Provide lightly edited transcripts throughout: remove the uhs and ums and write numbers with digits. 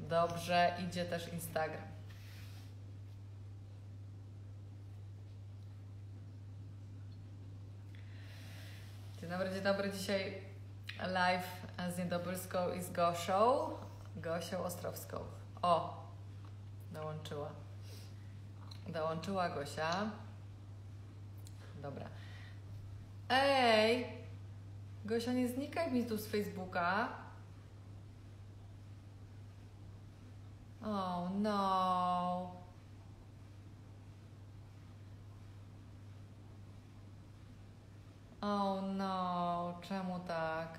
Dobrze, idzie też Instagram. Dzień dobry. Dzisiaj live z Niedobylską i z Gosią Ostrowską. O, dołączyła Gosia. Dobra. Ej, Gosia, nie znikaj mi tu z Facebooka. Oh no. Oh no, czemu tak?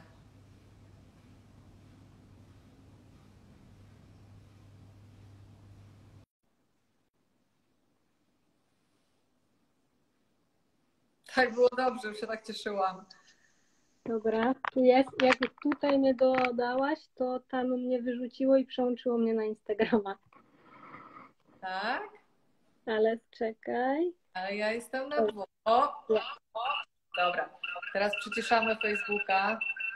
Tak było dobrze, już się tak cieszyłam. Dobra, tu jest. Jak tutaj mnie dodałaś, to tam mnie wyrzuciło i przełączyło mnie na Instagrama. Tak? Ale czekaj. Ale ja jestem na dwóch. O! Dobra, teraz przyciszamy Facebooka.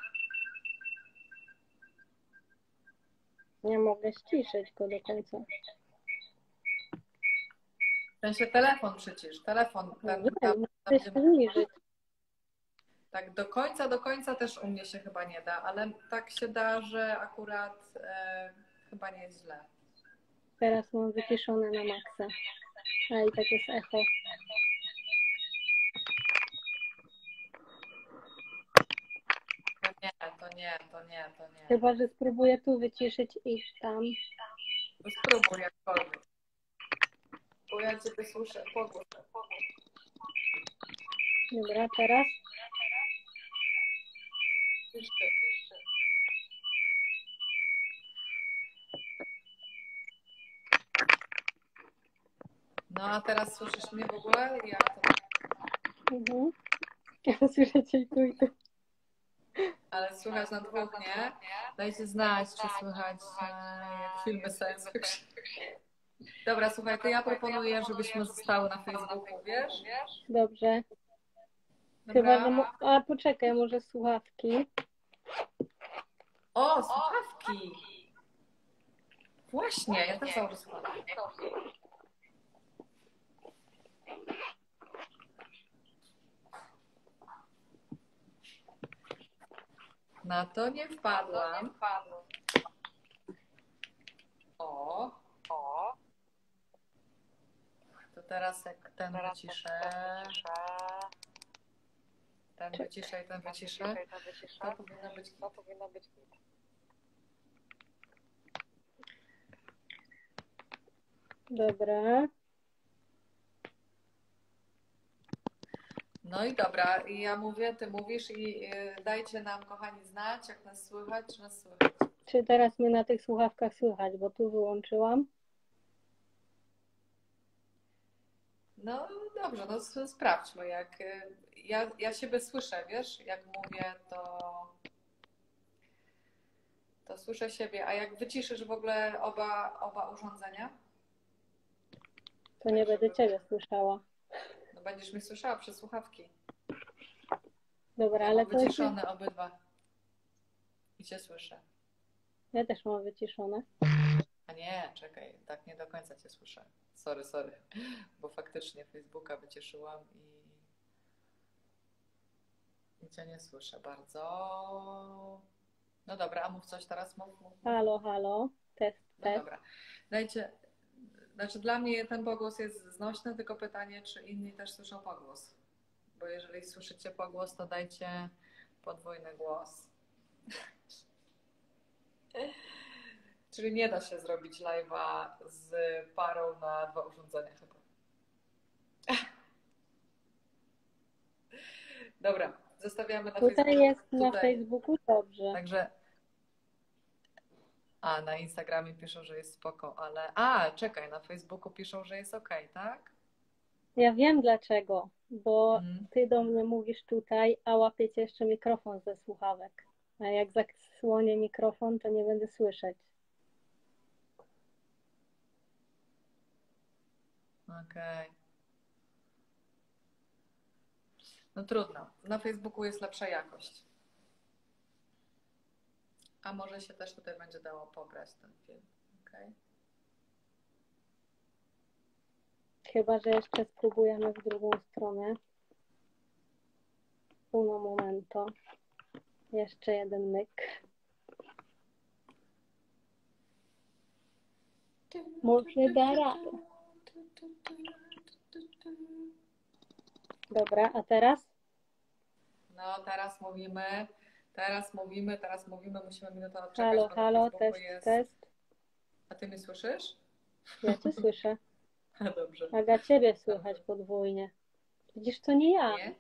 Nie mogę ściszyć go do końca. W sensie telefon przycisz. Telefon. Muszę się zniżyć. Tak do końca też u mnie się chyba nie da, ale tak się da, że akurat chyba nie jest źle. Teraz mam wyciszone na maksa. A i tak jest echo. To nie. Chyba, że spróbuję tu wyciszyć i tam. To spróbuj jakkolwiek. Bo ja Ciebie słyszę. Dobra, teraz. No a teraz słyszysz mnie w ogóle? Jak to? Mhm. Ja słyszę Cię i tu. Ale słychać na dwóch, nie? Dajcie znać, czy słychać jak filmy science fiction. Dobra, słuchaj, to ja proponuję, żebyśmy zostały na Facebooku, wiesz? Dobrze. Dobra. Chyba, że... A poczekaj, może słuchawki. O, słuchawki! Właśnie, ja też założę słuchawki. Na to nie wpadłam. O. To teraz jak ten wyciszę. Ten wyciszę i ten wyciszę. To powinno być. Dobra. No i dobra, i ja mówię, ty mówisz i dajcie nam, kochani, znać, jak nas słychać, czy nas słychać. Czy teraz mnie na tych słuchawkach słychać, bo tu wyłączyłam. No dobrze, no sprawdźmy, jak ja siebie słyszę, wiesz, jak mówię, to słyszę siebie, a jak wyciszysz w ogóle oba urządzenia? To nie będę Ciebie słyszała. No będziesz mnie słyszała przez słuchawki. Dobra, Ja ale mam wyciszone obydwa. I Cię słyszę. Ja też mam wyciszone. A nie, czekaj, tak nie do końca Cię słyszę. Sorry, bo faktycznie Facebooka wyciszyłam i Cię nie słyszę bardzo. No dobra, a mów coś teraz, mów. Halo, test. No dobra, dajcie, znaczy dla mnie ten pogłos jest znośny, tylko pytanie, czy inni też słyszą pogłos. Bo jeżeli słyszycie pogłos, to dajcie podwójny głos. Czyli nie da się zrobić live'a z parą na 2 urządzenia chyba. Dobra, zostawiamy na Facebooku. Tutaj jest na Facebooku dobrze. Także na Instagramie piszą, że jest spoko, ale czekaj, na Facebooku piszą, że jest okej, tak? Ja wiem dlaczego, bo Ty do mnie mówisz tutaj, a łapiecie jeszcze mikrofon ze słuchawek. A jak zasłonię mikrofon, to nie będę słyszeć. Okej. No trudno. Na Facebooku jest lepsza jakość. A może się też tutaj będzie dało pograć ten film. Okay. Chyba, że jeszcze spróbujemy w drugą stronę. Uno momento. Jeszcze jeden myk. Może da radę. Dobra, a teraz? No, teraz mówimy, musimy minutę odczekać, Halo, bo na halo, Facebooku test, jest... test. A ty mnie słyszysz? Ja cię słyszę. Dobrze. Aga, ciebie słychać podwójnie. Widzisz, to nie ja. Nie?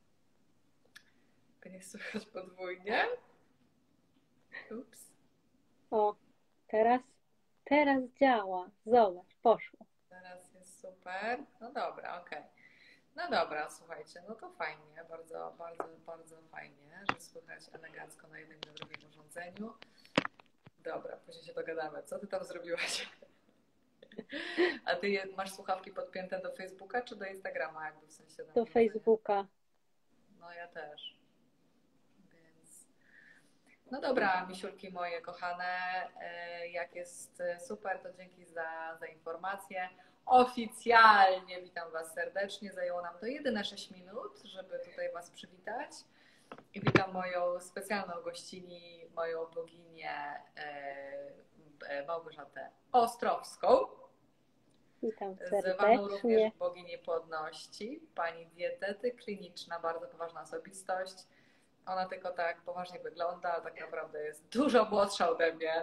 Nie słychać podwójnie? Ups. O, teraz działa. Zobacz, poszło. Teraz jest super. No dobra, okej. No dobra, słuchajcie, no to fajnie, bardzo, bardzo, bardzo fajnie, że słychać elegancko na jednym i na drugim urządzeniu. Dobra, później się dogadamy. Co ty tam zrobiłaś? A ty masz słuchawki podpięte do Facebooka czy do Instagrama, jakby w sensie Do Facebooka. No ja też. Więc... No dobra, misiulki moje kochane, jak jest super, to dzięki za informację. Oficjalnie witam Was serdecznie. Zajęło nam to jedyne 6 minut, żeby tutaj Was przywitać. I witam moją specjalną gościni, moją boginię Małgorzatę Ostrowską. Witam Zwaną również serdecznie. bogini płodności, pani dietetyk kliniczna, bardzo poważna osobistość. Ona tylko tak poważnie wygląda, ale tak naprawdę jest dużo młodsza ode mnie.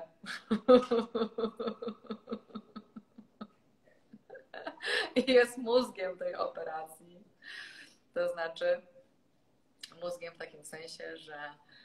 I jest mózgiem tej operacji. To znaczy mózgiem w takim sensie, że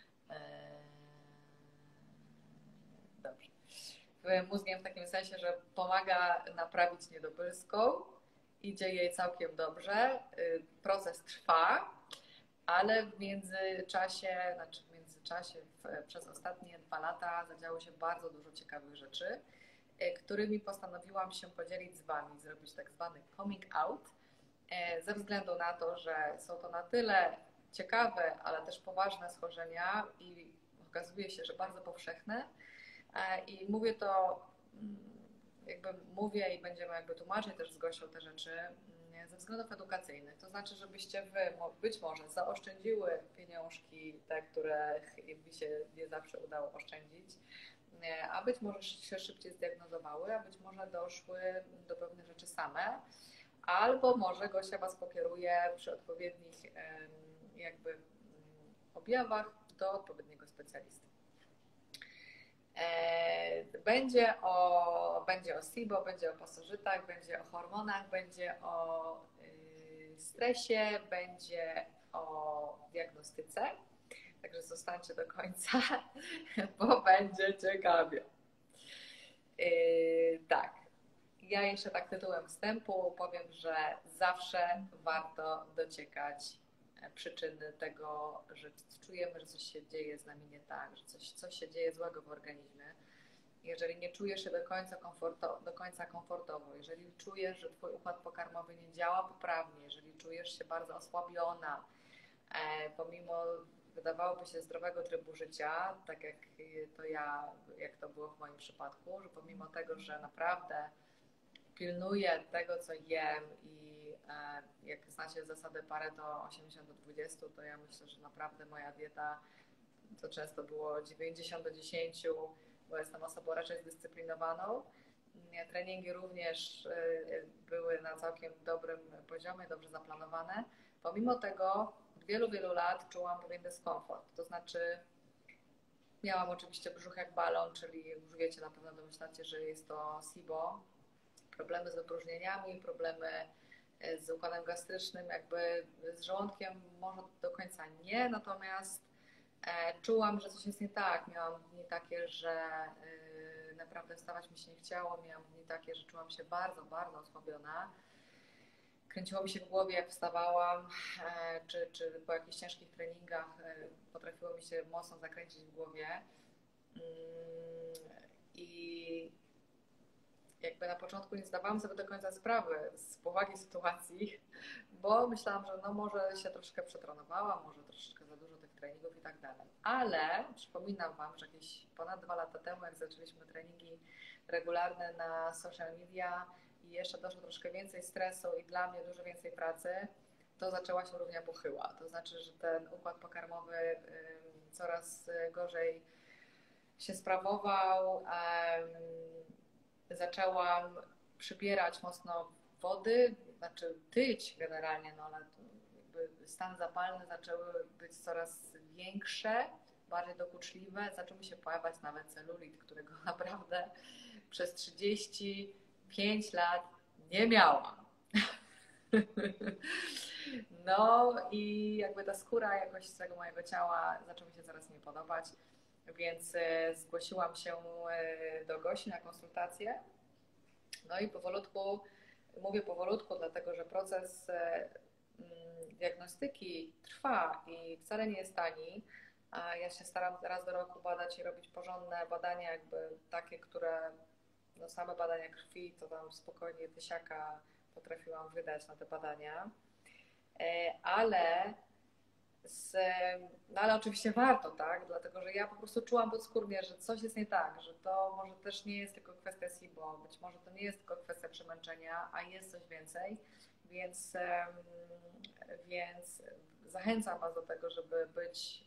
dobrze. Mózgiem w takim sensie, że pomaga naprawić niedobylską, idzie jej całkiem dobrze. Proces trwa, ale w międzyczasie, przez ostatnie 2 lata zadziało się bardzo dużo ciekawych rzeczy, którymi postanowiłam się podzielić z Wami, zrobić tak zwany coming out, ze względu na to, że są to na tyle ciekawe, ale też poważne schorzenia i okazuje się, że bardzo powszechne. I mówię to, mówię i będziemy tłumaczyć też z Gosią te rzeczy ze względów edukacyjnych. To znaczy, żebyście Wy być może zaoszczędziły pieniążki, te, których mi się nie zawsze udało oszczędzić, a być może się szybciej zdiagnozowały, a być może doszły do pewnych rzeczy same, albo może Gosia Was pokieruje przy odpowiednich objawach do odpowiedniego specjalisty. Będzie o SIBO, będzie o pasożytach, będzie o hormonach, będzie o stresie, będzie o diagnostyce. Także zostańcie do końca, bo będzie ciekawie. Tak. Ja jeszcze tak tytułem wstępu powiem, że zawsze warto dociekać przyczyny tego, że czujemy, że coś się dzieje z nami nie tak, że coś się dzieje złego w organizmie. Jeżeli nie czujesz się do końca komfortowo, jeżeli czujesz, że Twój układ pokarmowy nie działa poprawnie, jeżeli czujesz się bardzo osłabiona, pomimo wydawałoby się zdrowego trybu życia, tak jak to było w moim przypadku, że pomimo tego, że naprawdę pilnuję tego, co jem i jak znacie zasadę Pareto 80/20, to ja myślę, że naprawdę moja dieta to często było 90/10, bo jestem osobą raczej zdyscyplinowaną. Treningi również były na całkiem dobrym poziomie, dobrze zaplanowane. Pomimo tego od wielu, wielu lat czułam pewien dyskomfort. To znaczy miałam oczywiście brzuch jak balon, czyli już wiecie, na pewno domyślacie, że jest to SIBO. Problemy z wypróżnieniami, problemy z układem gastrycznym, z żołądkiem może do końca nie, natomiast czułam, że coś jest nie tak. Miałam dni takie, że naprawdę wstawać mi się nie chciało, miałam dni takie, że czułam się bardzo, bardzo osłabiona. Kręciło mi się w głowie, jak wstawałam, czy po jakichś ciężkich treningach potrafiło mi się mocno zakręcić w głowie. I na początku nie zdawałam sobie do końca sprawy z powagi sytuacji, bo myślałam, że no może się troszkę przetrenowałam, może troszeczkę za dużo tych treningów i tak dalej. Ale przypominam Wam, że jakieś ponad 2 lata temu, jak zaczęliśmy treningi regularne na social media i jeszcze doszło troszkę więcej stresu i dla mnie dużo więcej pracy, to zaczęła się równia pochyła. To znaczy, że ten układ pokarmowy coraz gorzej się sprawował. Zaczęłam przybierać mocno wody, znaczy tyć generalnie, no ale jakby stan zapalny zaczęły być coraz większe, bardziej dokuczliwe. Zaczął mi się pojawiać nawet celulit, którego naprawdę przez 35 lat nie miałam. No i jakby ta skóra jakoś z tego mojego ciała zaczęła mi się coraz nie podobać, więc zgłosiłam się do Gosi na konsultację. No i powolutku, mówię powolutku, dlatego że proces diagnostyki trwa i wcale nie jest tani. A ja się staram raz do roku badać i robić porządne badania, jakby takie, które no same badania krwi, to tam spokojnie tysiaka potrafiłam wydać na te badania. Ale no ale oczywiście warto, tak? Dlatego, że ja po prostu czułam podskórnie, że coś jest nie tak, że to może też nie jest tylko kwestia SIBO, być może to nie jest tylko kwestia przemęczenia, a jest coś więcej, więc zachęcam Was do tego, żeby być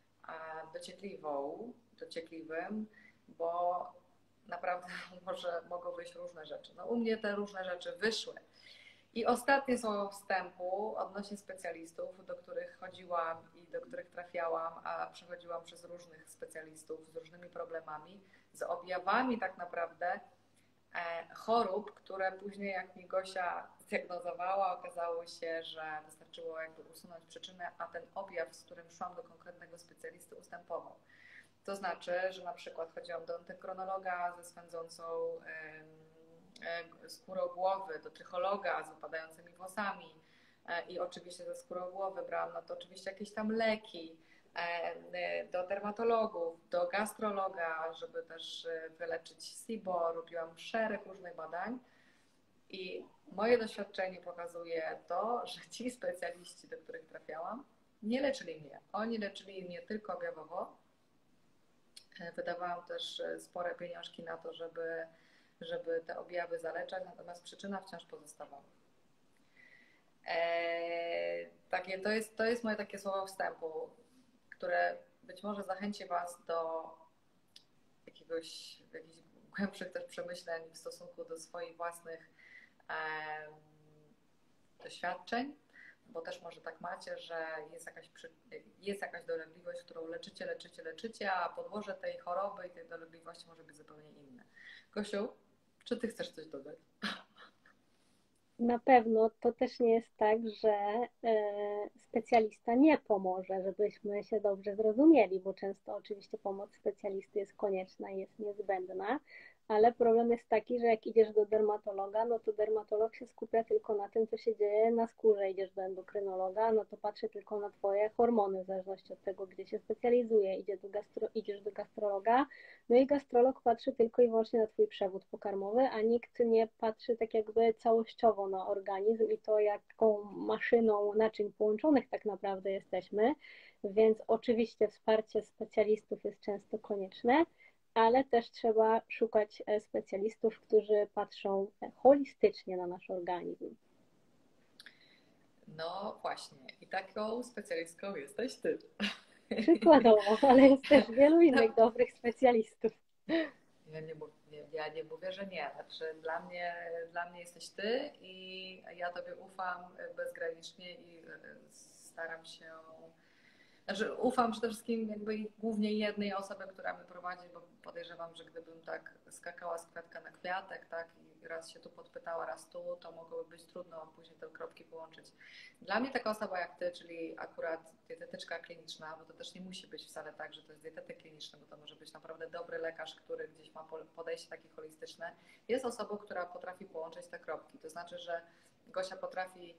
dociekliwym, bo naprawdę mogą wyjść różne rzeczy. No u mnie te różne rzeczy wyszły. I ostatnie słowo wstępu odnośnie specjalistów, do których chodziłam i do których trafiałam, a przechodziłam przez różnych specjalistów z różnymi problemami, z objawami tak naprawdę chorób, które później jak mi Gosia zdiagnozowała, okazało się, że wystarczyło jakby usunąć przyczynę, a ten objaw, z którym szłam do konkretnego specjalisty, ustępował. To znaczy, że na przykład chodziłam do endokrynologa ze swędzącą skórą głowy, do trychologa z wypadającymi włosami i oczywiście ze skórą głowy brałam na to oczywiście jakieś tam leki, do dermatologów, do gastrologa, żeby też wyleczyć SIBO, robiłam szereg różnych badań i moje doświadczenie pokazuje to, że ci specjaliści, do których trafiałam, nie leczyli mnie. Oni leczyli mnie tylko objawowo. Wydawałam też spore pieniążki na to, żeby te objawy zaleczać, natomiast przyczyna wciąż pozostawała. To jest moje takie słowo wstępu, które być może zachęci Was do jakichś głębszych też przemyśleń w stosunku do swoich własnych doświadczeń, bo też może tak macie, że jest jakaś dolegliwość, którą leczycie, a podłoże tej choroby i tej dolegliwości może być zupełnie inne. Gosiu, czy Ty chcesz coś dodać? Na pewno to też nie jest tak, że specjalista nie pomoże, żebyśmy się dobrze zrozumieli, bo często oczywiście pomoc specjalisty jest konieczna i jest niezbędna, ale problem jest taki, że jak idziesz do dermatologa, no to dermatolog się skupia tylko na tym, co się dzieje na skórze. Idziesz do endokrynologa, no to patrzy tylko na Twoje hormony, w zależności od tego, gdzie się specjalizuje. Idziesz do gastrologa, no i gastrolog patrzy tylko i wyłącznie na Twój przewód pokarmowy, a nikt nie patrzy tak jakby całościowo na organizm i to, jaką maszyną naczyń połączonych tak naprawdę jesteśmy. Więc oczywiście wsparcie specjalistów jest często konieczne, ale też trzeba szukać specjalistów, którzy patrzą holistycznie na nasz organizm. No właśnie, i taką specjalistką jesteś Ty. Przykładowo, ale jest też wielu innych dobrych specjalistów. Ja nie mówię, że nie. Znaczy, dla mnie jesteś Ty i ja Tobie ufam bezgranicznie i staram się. Znaczy, ufam przede wszystkim jakby głównie jednej osobie, która mnie prowadzi, bo podejrzewam, że gdybym tak skakała z kwiatka na kwiatek, tak, i raz się tu podpytała, raz tu, to mogłoby być trudno później te kropki połączyć. Dla mnie taka osoba jak Ty, czyli akurat dietetyczka kliniczna, bo to też nie musi być wcale tak, że to jest dietetyk kliniczny, bo to może być naprawdę dobry lekarz, który gdzieś ma podejście takie holistyczne, jest osobą, która potrafi połączyć te kropki. To znaczy, że Gosia potrafi,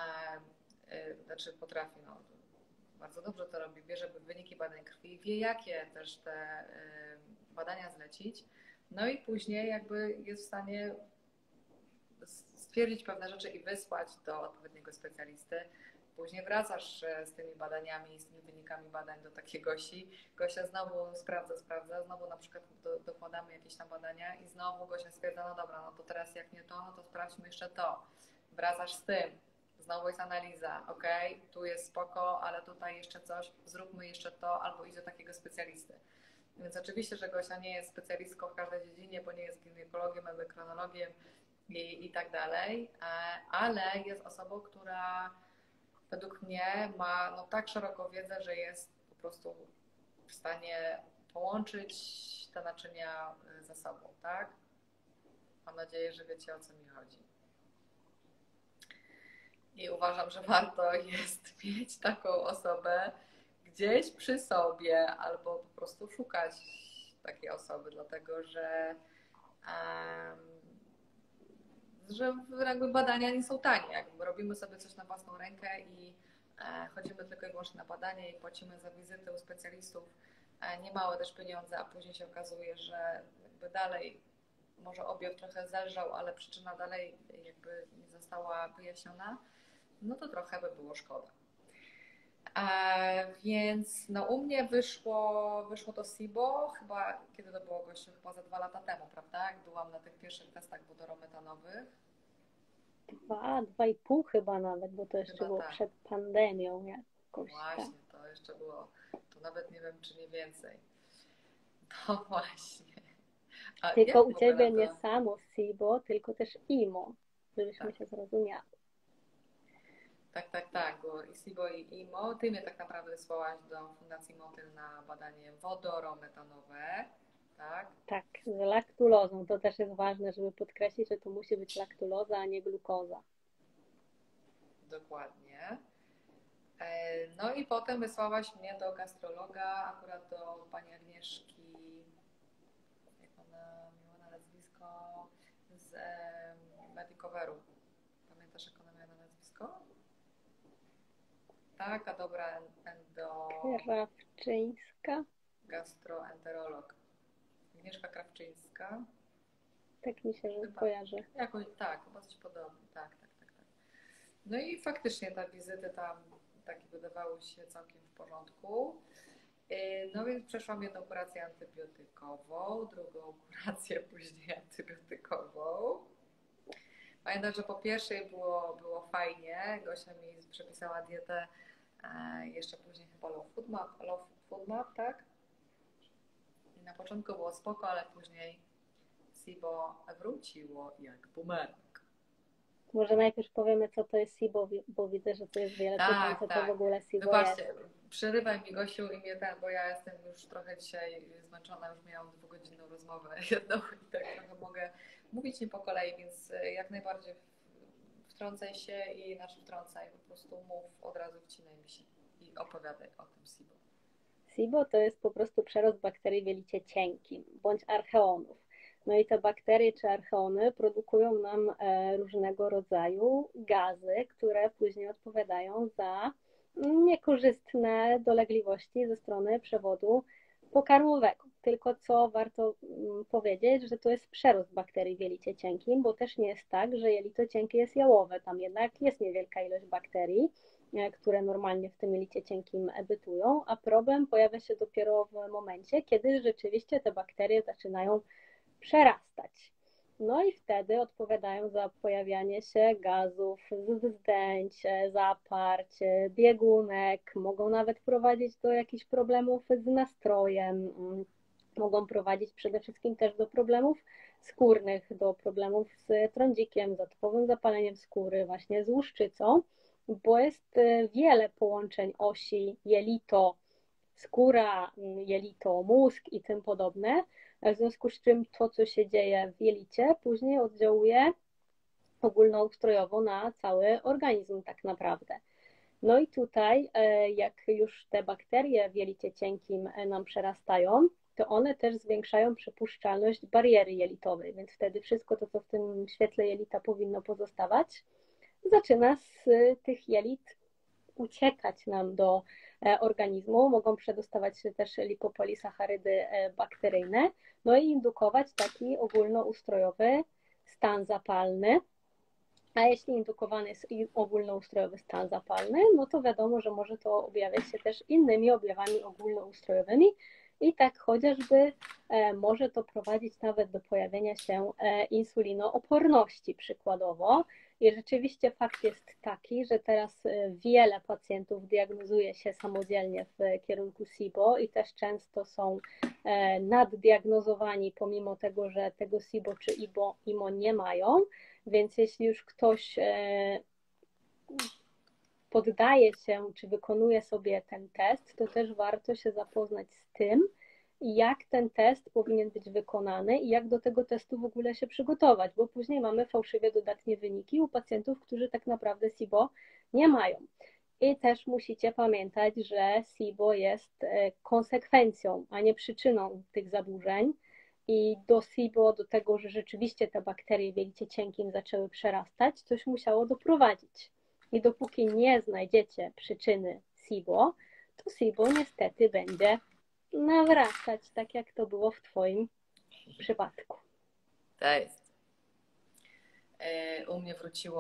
bardzo dobrze to robi, bierze wyniki badań krwi, wie jakie też te badania zlecić, no i później jakby jest w stanie stwierdzić pewne rzeczy i wysłać do odpowiedniego specjalisty. Później wracasz z tymi badaniami, z tymi wynikami badań do takiej Gosi. Gosia znowu sprawdza, znowu na przykład dokładamy jakieś tam badania i znowu Gosia stwierdza, no dobra, no to teraz jak nie to, no to sprawdźmy jeszcze to. Wracasz z tym, znowu jest analiza, okej, tu jest spoko, ale tutaj jeszcze coś, zróbmy jeszcze to, albo idź do takiego specjalisty. Więc oczywiście, że Gosia nie jest specjalistką w każdej dziedzinie, bo nie jest ginekologiem, endokrynologiem i tak dalej, ale jest osobą, która według mnie ma no, tak szeroką wiedzę, że jest po prostu w stanie połączyć te naczynia ze sobą, tak? Mam nadzieję, że wiecie, o co mi chodzi. I uważam, że warto jest mieć taką osobę gdzieś przy sobie albo po prostu szukać takiej osoby, dlatego że jakby badania nie są tanie. Jakby robimy sobie coś na własną rękę i chodzimy tylko i wyłącznie na badania i płacimy za wizyty u specjalistów niemałe też pieniądze, a później się okazuje, że jakby dalej może objaw trochę zelżał, ale przyczyna dalej jakby nie została wyjaśniona, no to trochę by było szkoda. Więc no u mnie wyszło to SIBO, chyba, kiedy to było, Gościu, chyba za 2 lata temu, prawda? Jak byłam na tych pierwszych testach wodorometanowych. 2,5 chyba nawet, bo to jeszcze Chyba było tak. przed pandemią jakoś. Właśnie, to jeszcze było, to nawet nie wiem, czy nie więcej. No właśnie. A Tylko u jak w ogóle Ciebie to... nie samo SIBO, tylko też IMO, żebyśmy Tak. się zrozumiały. Tak, było i SIBO i IMO. Ty mnie tak naprawdę wysłałaś do Fundacji Motyl na badanie wodorometanowe, tak? Tak, z laktulozą. To też jest ważne, żeby podkreślić, że to musi być laktuloza, a nie glukoza. Dokładnie. No i potem wysłałaś mnie do gastrologa, akurat do pani Agnieszki, jak ona miała na nazwisko, z Medicoveru. Pamiętasz, jak ona miała na nazwisko? Taka dobra Krawczyńska? gastroenterolog. Agnieszka Krawczyńska. Tak mi się Chyba, kojarzy. jakoś, tak, chyba coś podobnego. Tak. No i faktycznie te wizyty tam takie wydawały się całkiem w porządku. No więc przeszłam jedną kurację antybiotykową, drugą kurację później antybiotykową. Pamiętam, że po pierwszej było fajnie. Gosia mi przepisała dietę, jeszcze później chyba low food map, tak? I na początku było spoko, ale później SIBO wróciło jak bumerang. Może najpierw powiemy, co to jest SIBO, bo widzę, że tu jest wiele pytań, co to w ogóle SIBO Wybaczcie, jest. przerywaj mi, Gosiu, i mnie bo ja jestem już trochę dzisiaj zmęczona, już miałam 2-godzinną rozmowę jedną i tak trochę mogę mówić nie po kolei, więc jak najbardziej wtrącaj się i wtrącaj, po prostu mów, od razu wcinaj mi się i opowiadaj o tym SIBO. SIBO to jest po prostu przerost bakterii w jelicie cienkim, bądź archeonów. No i te bakterie czy archeony produkują nam różnego rodzaju gazy, które później odpowiadają za niekorzystne dolegliwości ze strony przewodu pokarmowego. Tylko co warto powiedzieć, że to jest przerost bakterii w jelicie cienkim, bo też nie jest tak, że jelito cienkie jest jałowe. Tam jednak jest niewielka ilość bakterii, które normalnie w tym jelicie cienkim bytują, a problem pojawia się dopiero w momencie, kiedy rzeczywiście te bakterie zaczynają przerastać. No i wtedy odpowiadają za pojawianie się gazów, wzdęć, zaparć, biegunek, mogą nawet prowadzić do jakichś problemów z nastrojem, mogą prowadzić przede wszystkim też do problemów skórnych, do problemów z trądzikiem, z atypowym zapaleniem skóry, właśnie z łuszczycą, bo jest wiele połączeń osi jelito, skóra, jelito, mózg i tym podobne, w związku z czym to, co się dzieje w jelicie, później oddziałuje ogólnoustrojowo na cały organizm tak naprawdę. No i tutaj, jak już te bakterie w jelicie cienkim nam przerastają, to one też zwiększają przepuszczalność bariery jelitowej, więc wtedy wszystko to, co w tym świetle jelita powinno pozostawać, zaczyna z tych jelit uciekać nam do organizmu, mogą przedostawać się też lipopolisacharydy bakteryjne, no i indukować taki ogólnoustrojowy stan zapalny, A jeśli indukowany jest ogólnoustrojowy stan zapalny, no to wiadomo, że może to objawiać się też innymi objawami ogólnoustrojowymi i tak chociażby może to prowadzić nawet do pojawienia się insulinooporności przykładowo. I rzeczywiście fakt jest taki, że teraz wiele pacjentów diagnozuje się samodzielnie w kierunku SIBO i też często są naddiagnozowani pomimo tego, że tego SIBO czy IMO nie mają. Więc jeśli już ktoś poddaje się, czy wykonuje sobie ten test, to też warto się zapoznać z tym, jak ten test powinien być wykonany i jak do tego testu w ogóle się przygotować, bo później mamy fałszywie dodatnie wyniki u pacjentów, którzy tak naprawdę SIBO nie mają. I też musicie pamiętać, że SIBO jest konsekwencją, a nie przyczyną tych zaburzeń. I do SIBO, do tego, że rzeczywiście te bakterie w jelicie cienkim zaczęły przerastać, coś musiało doprowadzić. I dopóki nie znajdziecie przyczyny SIBO, to SIBO niestety będzie nawracać, tak jak to było w Twoim przypadku. To jest. U mnie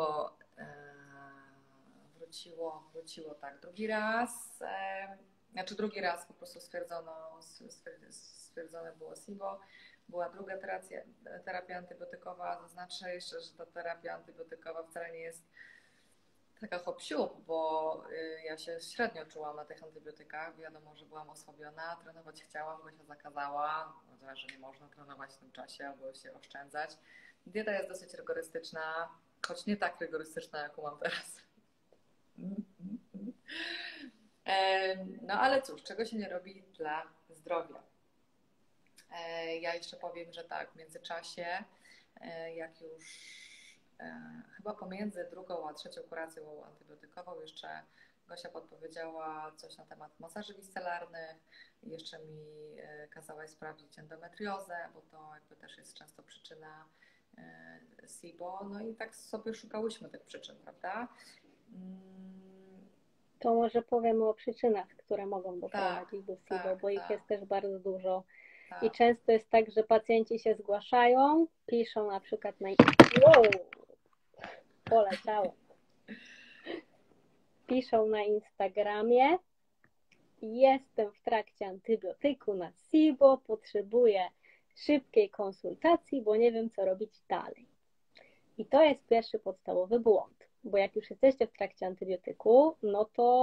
wróciło tak drugi raz. Drugi raz po prostu stwierdzone było SIBO. Była druga terapia antybiotykowa. Zaznaczę jeszcze, że ta terapia antybiotykowa wcale nie jest taka hop-siup, bo ja się średnio czułam na tych antybiotykach. Wiadomo, że byłam osłabiona, trenować chciałam, bo się zakazała, że nie można trenować w tym czasie albo się oszczędzać. Dieta jest dosyć rygorystyczna, choć nie tak rygorystyczna, jaką mam teraz. No ale cóż, czego się nie robi dla zdrowia. Ja jeszcze powiem, że tak, w międzyczasie, jak już chyba pomiędzy drugą a trzecią kuracją antybiotykową jeszcze Gosia podpowiedziała coś na temat masaży wiscelarnych. Jeszcze mi kazałaś sprawdzić endometriozę, bo to jakby też jest często przyczyna SIBO. No i tak sobie szukałyśmy tych przyczyn, prawda? To może powiemy o przyczynach, które mogą doprowadzić do SIBO, bo ich jest też bardzo dużo. I często jest tak, że pacjenci się zgłaszają, piszą na przykład na... Wow! Poleciało. Piszą na Instagramie: jestem w trakcie antybiotyku na SIBO, potrzebuję szybkiej konsultacji, bo nie wiem, co robić dalej. I to jest pierwszy podstawowy błąd, bo jak już jesteście w trakcie antybiotyku, no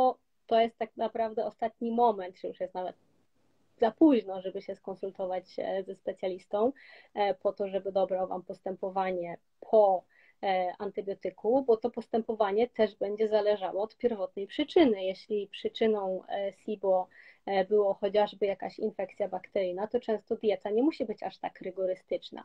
to jest tak naprawdę ostatni moment, czy już jest nawet za późno, żeby się skonsultować ze specjalistą po to, żeby dobrał Wam postępowanie po antybiotyku, bo to postępowanie też będzie zależało od pierwotnej przyczyny. Jeśli przyczyną SIBO było chociażby jakaś infekcja bakteryjna, to często dieta nie musi być aż tak rygorystyczna.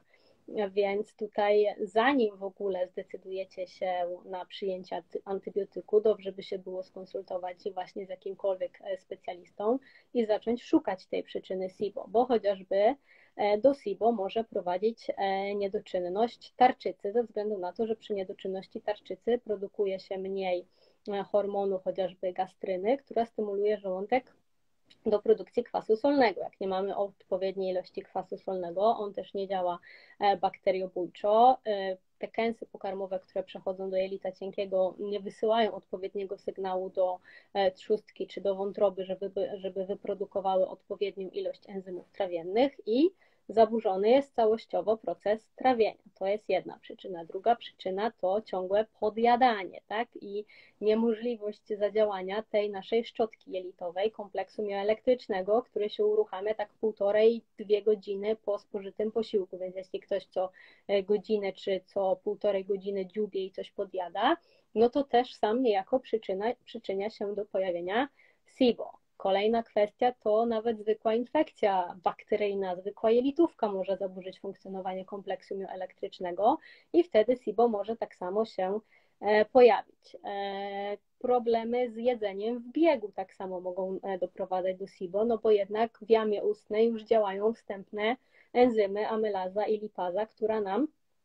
Więc tutaj zanim w ogóle zdecydujecie się na przyjęcie antybiotyku, dobrze by się było skonsultować właśnie z jakimkolwiek specjalistą i zacząć szukać tej przyczyny SIBO, bo chociażby do SIBO może prowadzić niedoczynność tarczycy ze względu na to, że przy niedoczynności tarczycy produkuje się mniej hormonu, chociażby gastryny, która stymuluje żołądek do produkcji kwasu solnego. Jak nie mamy odpowiedniej ilości kwasu solnego, on też nie działa bakteriobójczo. Te kęsy pokarmowe, które przechodzą do jelita cienkiego, nie wysyłają odpowiedniego sygnału do trzustki czy do wątroby, żeby wyprodukowały odpowiednią ilość enzymów trawiennych i zaburzony jest całościowo proces trawienia. To jest jedna przyczyna. Druga przyczyna to ciągłe podjadanie, tak? I niemożliwość zadziałania tej naszej szczotki jelitowej, kompleksu mioelektrycznego, który się uruchamia tak 1,5–2 godziny po spożytym posiłku. Więc jeśli ktoś co godzinę czy co 1,5 godziny dziubie i coś podjada, no to też sam niejako przyczynia się do pojawienia SIBO. Kolejna kwestia to nawet zwykła infekcja bakteryjna, zwykła jelitówka może zaburzyć funkcjonowanie kompleksu mioelektrycznego i wtedy SIBO może tak samo się pojawić. Problemy z jedzeniem w biegu tak samo mogą doprowadzać do SIBO, no bo jednak w jamie ustnej już działają wstępne enzymy amylaza i lipaza, która nam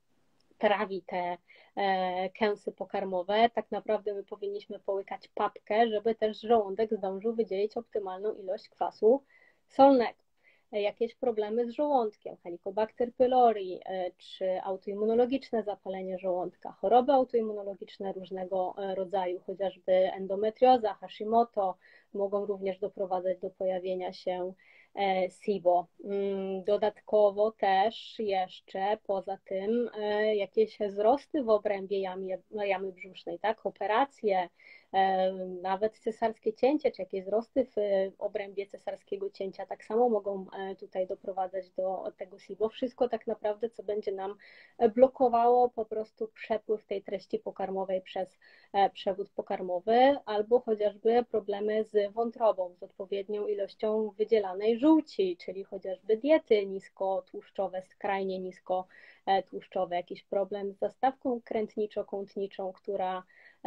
trawi te kęsy pokarmowe. Tak naprawdę my powinniśmy połykać papkę, żeby też żołądek zdążył wydzielić optymalną ilość kwasu solnego. jakieś problemy z żołądkiem, Helicobacter pylori, czy autoimmunologiczne zapalenie żołądka, choroby autoimmunologiczne różnego rodzaju, chociażby endometrioza, Hashimoto, mogą również doprowadzać do pojawienia się SIBO. Dodatkowo też jeszcze poza tym jakieś wzrosty w obrębie jamy brzusznej, tak? Operacje, nawet cesarskie cięcie, czy jakieś wzrosty w obrębie cesarskiego cięcia tak samo mogą tutaj doprowadzać do tego SIBO. Wszystko tak naprawdę, co będzie nam blokowało po prostu przepływ tej treści pokarmowej przez przewód pokarmowy, albo chociażby problemy z wątrobą, z odpowiednią ilością wydzielanej żółci, czyli chociażby diety niskotłuszczowe, skrajnie niskotłuszczowe, jakiś problem z zastawką krętniczo-kątniczą, która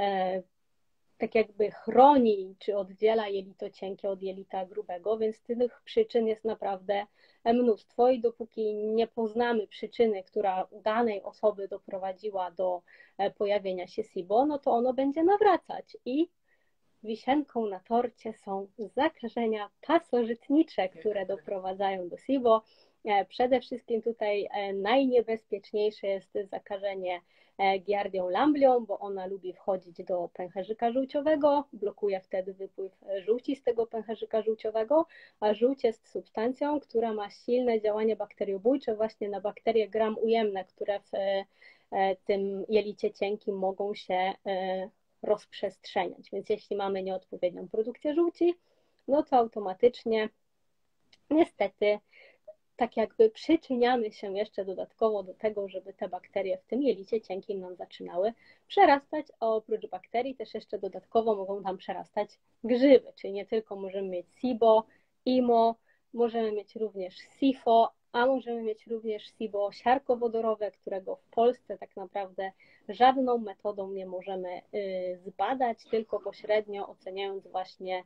tak jakby chroni czy oddziela jelito cienkie od jelita grubego, więc tych przyczyn jest naprawdę mnóstwo i dopóki nie poznamy przyczyny, która u danej osoby doprowadziła do pojawienia się SIBO, no to ono będzie nawracać i wisienką na torcie są zakażenia pasożytnicze, które doprowadzają do SIBO. Przede wszystkim tutaj najniebezpieczniejsze jest zakażenie giardią lamblią, bo ona lubi wchodzić do pęcherzyka żółciowego, blokuje wtedy wypływ żółci z tego pęcherzyka żółciowego, a żółć jest substancją, która ma silne działanie bakteriobójcze właśnie na bakterie gram-ujemne, które w tym jelicie cienkim mogą się rozprzestrzeniać. Więc jeśli mamy nieodpowiednią produkcję żółci, no to automatycznie niestety tak jakby przyczyniamy się jeszcze dodatkowo do tego, żeby te bakterie w tym jelicie cienkim nam zaczynały przerastać, a oprócz bakterii też jeszcze dodatkowo mogą tam przerastać grzyby, czyli nie tylko możemy mieć SIBO, IMO, możemy mieć również SIFO, a możemy mieć również SIBO siarkowodorowe, którego w Polsce tak naprawdę żadną metodą nie możemy zbadać, tylko pośrednio oceniając właśnie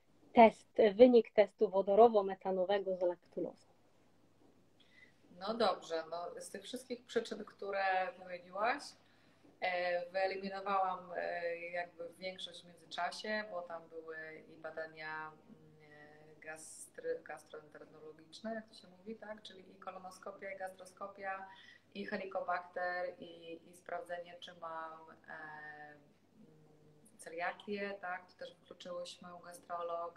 wynik testu wodorowo-metanowego z laktulozą. No dobrze, no z tych wszystkich przyczyn, które wymieniłaś, wyeliminowałam jakby większość w międzyczasie, bo tam były i badania gastroenterologiczne, jak to się mówi, tak? Czyli i kolonoskopia, i gastroskopia, i helikobakter, i sprawdzenie, czy mam celiakię, tak? To też wykluczyłyśmy u gastrolog.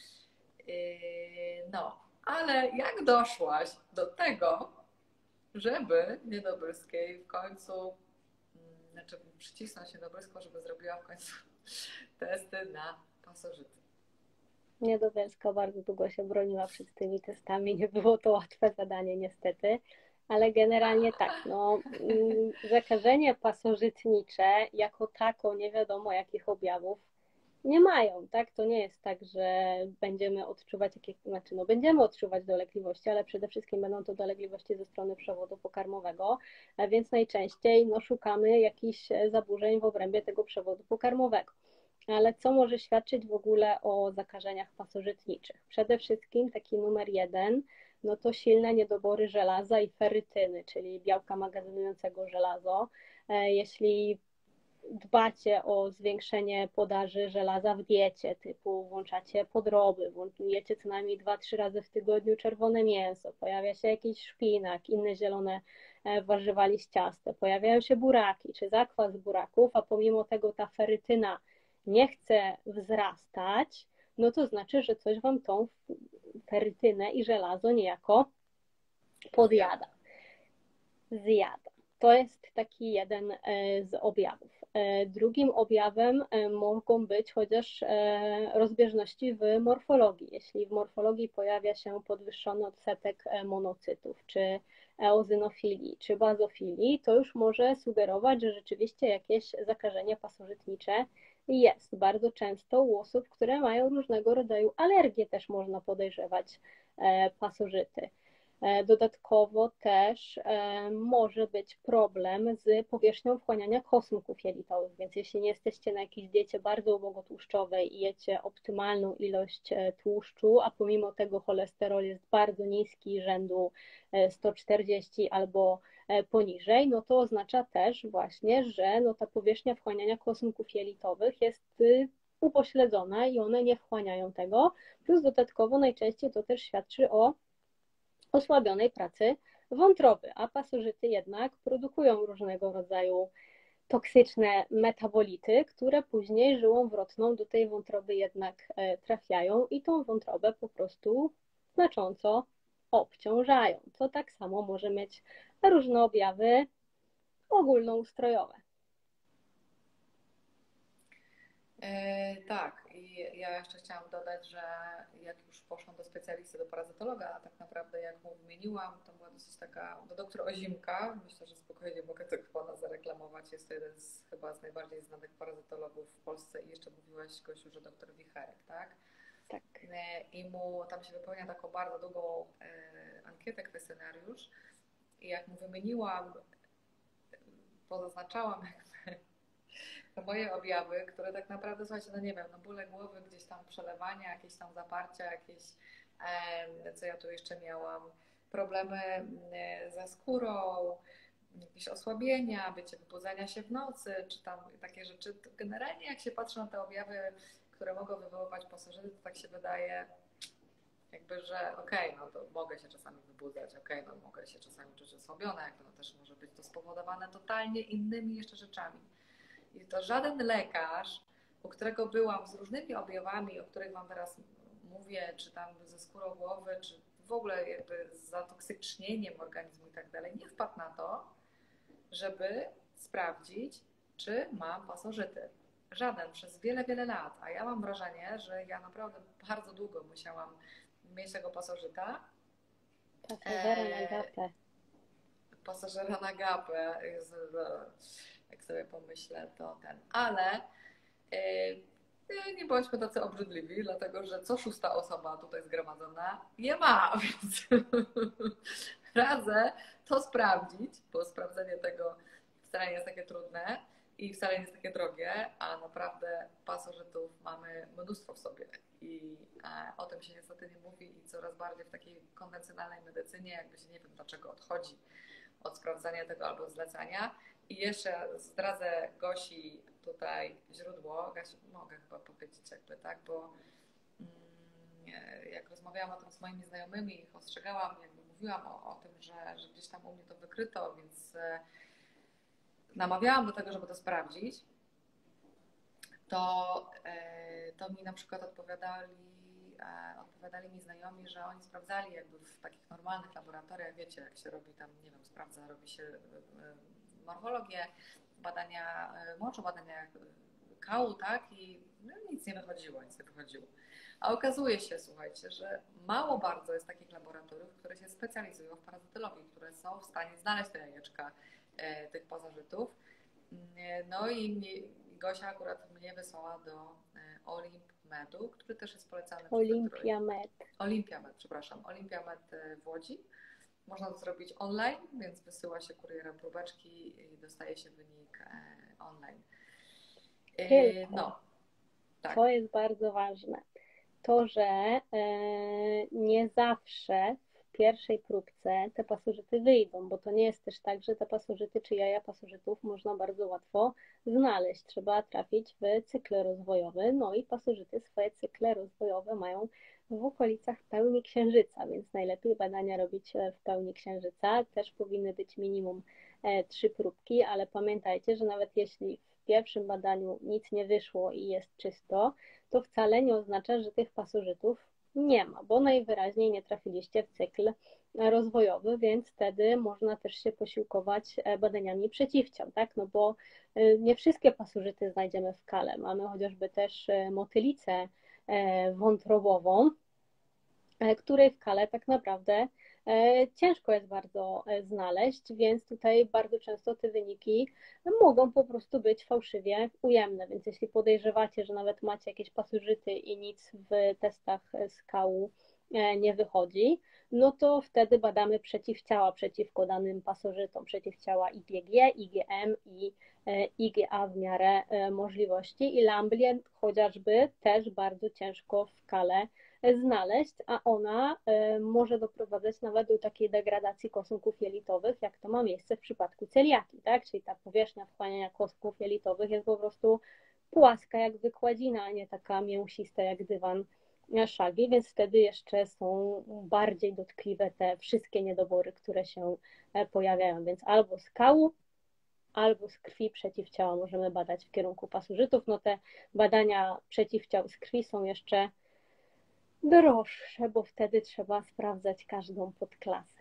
No, ale jak doszłaś do tego, żeby Niedobryskiej w końcu, znaczy przycisnąć Niedobrską, żeby zrobiła w końcu testy na pasożyty? Niedobelska bardzo długo się broniła przed tymi testami, nie było to łatwe zadanie niestety, ale generalnie tak, no, zakażenie pasożytnicze jako tako nie wiadomo jakich objawów nie mają, tak? To nie jest tak, że będziemy odczuwać będziemy odczuwać dolegliwości, ale przede wszystkim będą to dolegliwości ze strony przewodu pokarmowego, a więc najczęściej szukamy jakichś zaburzeń w obrębie tego przewodu pokarmowego. Ale co może świadczyć w ogóle o zakażeniach pasożytniczych? Przede wszystkim taki numer 1, no to silne niedobory żelaza i ferytyny, czyli białka magazynującego żelazo. Jeśli dbacie o zwiększenie podaży żelaza w diecie, typu włączacie podroby, jecie co najmniej 2-3 razy w tygodniu czerwone mięso, pojawia się jakiś szpinak, inne zielone warzywa liściaste, pojawiają się buraki czy zakwas buraków, a pomimo tego ta ferytyna nie chce wzrastać, no to znaczy, że coś wam tą ferytynę i żelazo niejako podjada, zjada. To jest taki jeden z objawów. Drugim objawem mogą być chociaż rozbieżności w morfologii. Jeśli w morfologii pojawia się podwyższony odsetek monocytów, czy eozinofilii, czy bazofilii, to już może sugerować, że rzeczywiście jakieś zakażenie pasożytnicze jest. Bardzo często u osób, które mają różnego rodzaju alergie, też można podejrzewać pasożyty. Dodatkowo też może być problem z powierzchnią wchłaniania kosmków jelitowych, więc jeśli nie jesteście na jakiejś diecie bardzo ubogotłuszczowej i jecie optymalną ilość tłuszczu, a pomimo tego cholesterol jest bardzo niski, rzędu 140 albo poniżej, no to oznacza też właśnie, że no ta powierzchnia wchłaniania kosmków jelitowych jest upośledzona i one nie wchłaniają tego, plus dodatkowo najczęściej to też świadczy o osłabionej pracy wątroby, a pasożyty jednak produkują różnego rodzaju toksyczne metabolity, które później żyłą wrotną do tej wątroby jednak trafiają i tą wątrobę po prostu znacząco obciążają, co tak samo może mieć różne objawy ogólnoustrojowe. Tak, i ja jeszcze chciałam dodać, że jak już poszłam do specjalisty, do parazytologa, a tak naprawdę jak mu wymieniłam, to była dosyć taka, do doktor Ozimka, myślę, że spokojnie mogę tego pana zareklamować, jest to jeden z chyba z najbardziej znanych parazytologów w Polsce i jeszcze mówiłaś, Gosiu, że doktor Wicherek, tak? Tak. I mu tam się wypełnia taką bardzo długą ankietę, kwestionariusz i jak mu wymieniłam, pozaznaczałam moje objawy, które tak naprawdę, słuchajcie, no nie wiem, no bóle głowy, gdzieś tam przelewania, jakieś tam zaparcia, jakieś, co ja tu jeszcze miałam, problemy ze skórą, jakieś osłabienia, wiecie, wybudzania się w nocy, czy tam takie rzeczy. To generalnie jak się patrzy na te objawy, które mogą wywoływać pasożyty, to tak się wydaje, jakby, że okej, no to mogę się czasami wybudzać, no mogę się czasami czuć osłabiona, jakby no też może być to spowodowane totalnie innymi jeszcze rzeczami. I to żaden lekarz, u którego byłam z różnymi objawami, o których wam teraz mówię, czy tam ze skórą głowy, czy w ogóle jakby z zatoksycznieniem organizmu i tak dalej, nie wpadł na to, żeby sprawdzić, czy mam pasożyty. Żaden, przez wiele, wiele lat. A ja mam wrażenie, że ja naprawdę bardzo długo musiałam mieć tego pasożyta. Pasażera na gapę. Pasażera na gapę. Jak sobie pomyślę, to ten. Ale nie bądźmy tacy obrzydliwi, dlatego że co szósta osoba tutaj zgromadzona je ma, więc radzę to sprawdzić, bo sprawdzenie tego wcale nie jest takie trudne i wcale nie jest takie drogie, a naprawdę pasożytów mamy mnóstwo w sobie i o tym się niestety nie mówi i coraz bardziej w takiej konwencjonalnej medycynie jakby się nie wiem dlaczego odchodzi od sprawdzania tego albo zlecania. I jeszcze zdradzę Gosi tutaj źródło. Gasiu, mogę chyba powiedzieć jakby tak, bo jak rozmawiałam o tym z moimi znajomymi, ich ostrzegałam, jakby mówiłam o tym, że gdzieś tam u mnie to wykryto, więc namawiałam do tego, żeby to sprawdzić, to mi na przykład odpowiadali mi znajomi, że oni sprawdzali jakby w takich normalnych laboratoriach, wiecie, jak się robi tam, nie wiem, robi się morfologię, badania moczu, badania kału, tak? I no, nic nie wychodziło. A okazuje się, słuchajcie, że mało bardzo jest takich laboratoriów, które się specjalizują w parazytologii, które są w stanie znaleźć te jajeczka tych pasożytów. No i Gosia akurat mnie wysłała do Olimp Medu, który też jest polecany przez Olimpia Med. Olimpia Med, przepraszam. Olimpia Med w Łodzi. Można to zrobić online, więc wysyła się kurierem próbeczki i dostaje się wynik online. Tylko, no, tak. to jest bardzo ważne. To, że nie zawsze w pierwszej próbce te pasożyty wyjdą, bo to nie jest też tak, że te pasożyty czy jaja pasożytów można bardzo łatwo znaleźć. Trzeba trafić w cykl rozwojowy, no i pasożyty swoje cykle rozwojowe mają w okolicach pełni księżyca, więc najlepiej badania robić w pełni księżyca. Też powinny być minimum 3 próbki, ale pamiętajcie, że nawet jeśli w pierwszym badaniu nic nie wyszło i jest czysto, to wcale nie oznacza, że tych pasożytów nie ma, bo najwyraźniej nie trafiliście w cykl rozwojowy, więc wtedy można też się posiłkować badaniami przeciwciał, tak? No bo nie wszystkie pasożyty znajdziemy w kale. Mamy chociażby też motylicę wątrobową, której w kale tak naprawdę ciężko jest bardzo znaleźć, więc tutaj bardzo często te wyniki mogą po prostu być fałszywie ujemne, więc jeśli podejrzewacie, że nawet macie jakieś pasożyty i nic w testach skału nie wychodzi, no to wtedy badamy przeciwciała przeciwko danym pasożytom, przeciwciała IgG, IgM i IgA w miarę możliwości i Lamblię chociażby też bardzo ciężko w kale znaleźć, a ona może doprowadzać nawet do takiej degradacji kosmków jelitowych, jak to ma miejsce w przypadku celiaki, tak? Czyli ta powierzchnia wchłaniania kosmków jelitowych jest po prostu płaska jak wykładzina, a nie taka mięsista jak dywan szagi, więc wtedy jeszcze są bardziej dotkliwe te wszystkie niedobory, które się pojawiają. Więc albo z kału, albo z krwi przeciwciała możemy badać w kierunku pasożytów. No te badania przeciwciał z krwi są jeszcze droższe, bo wtedy trzeba sprawdzać każdą podklasę.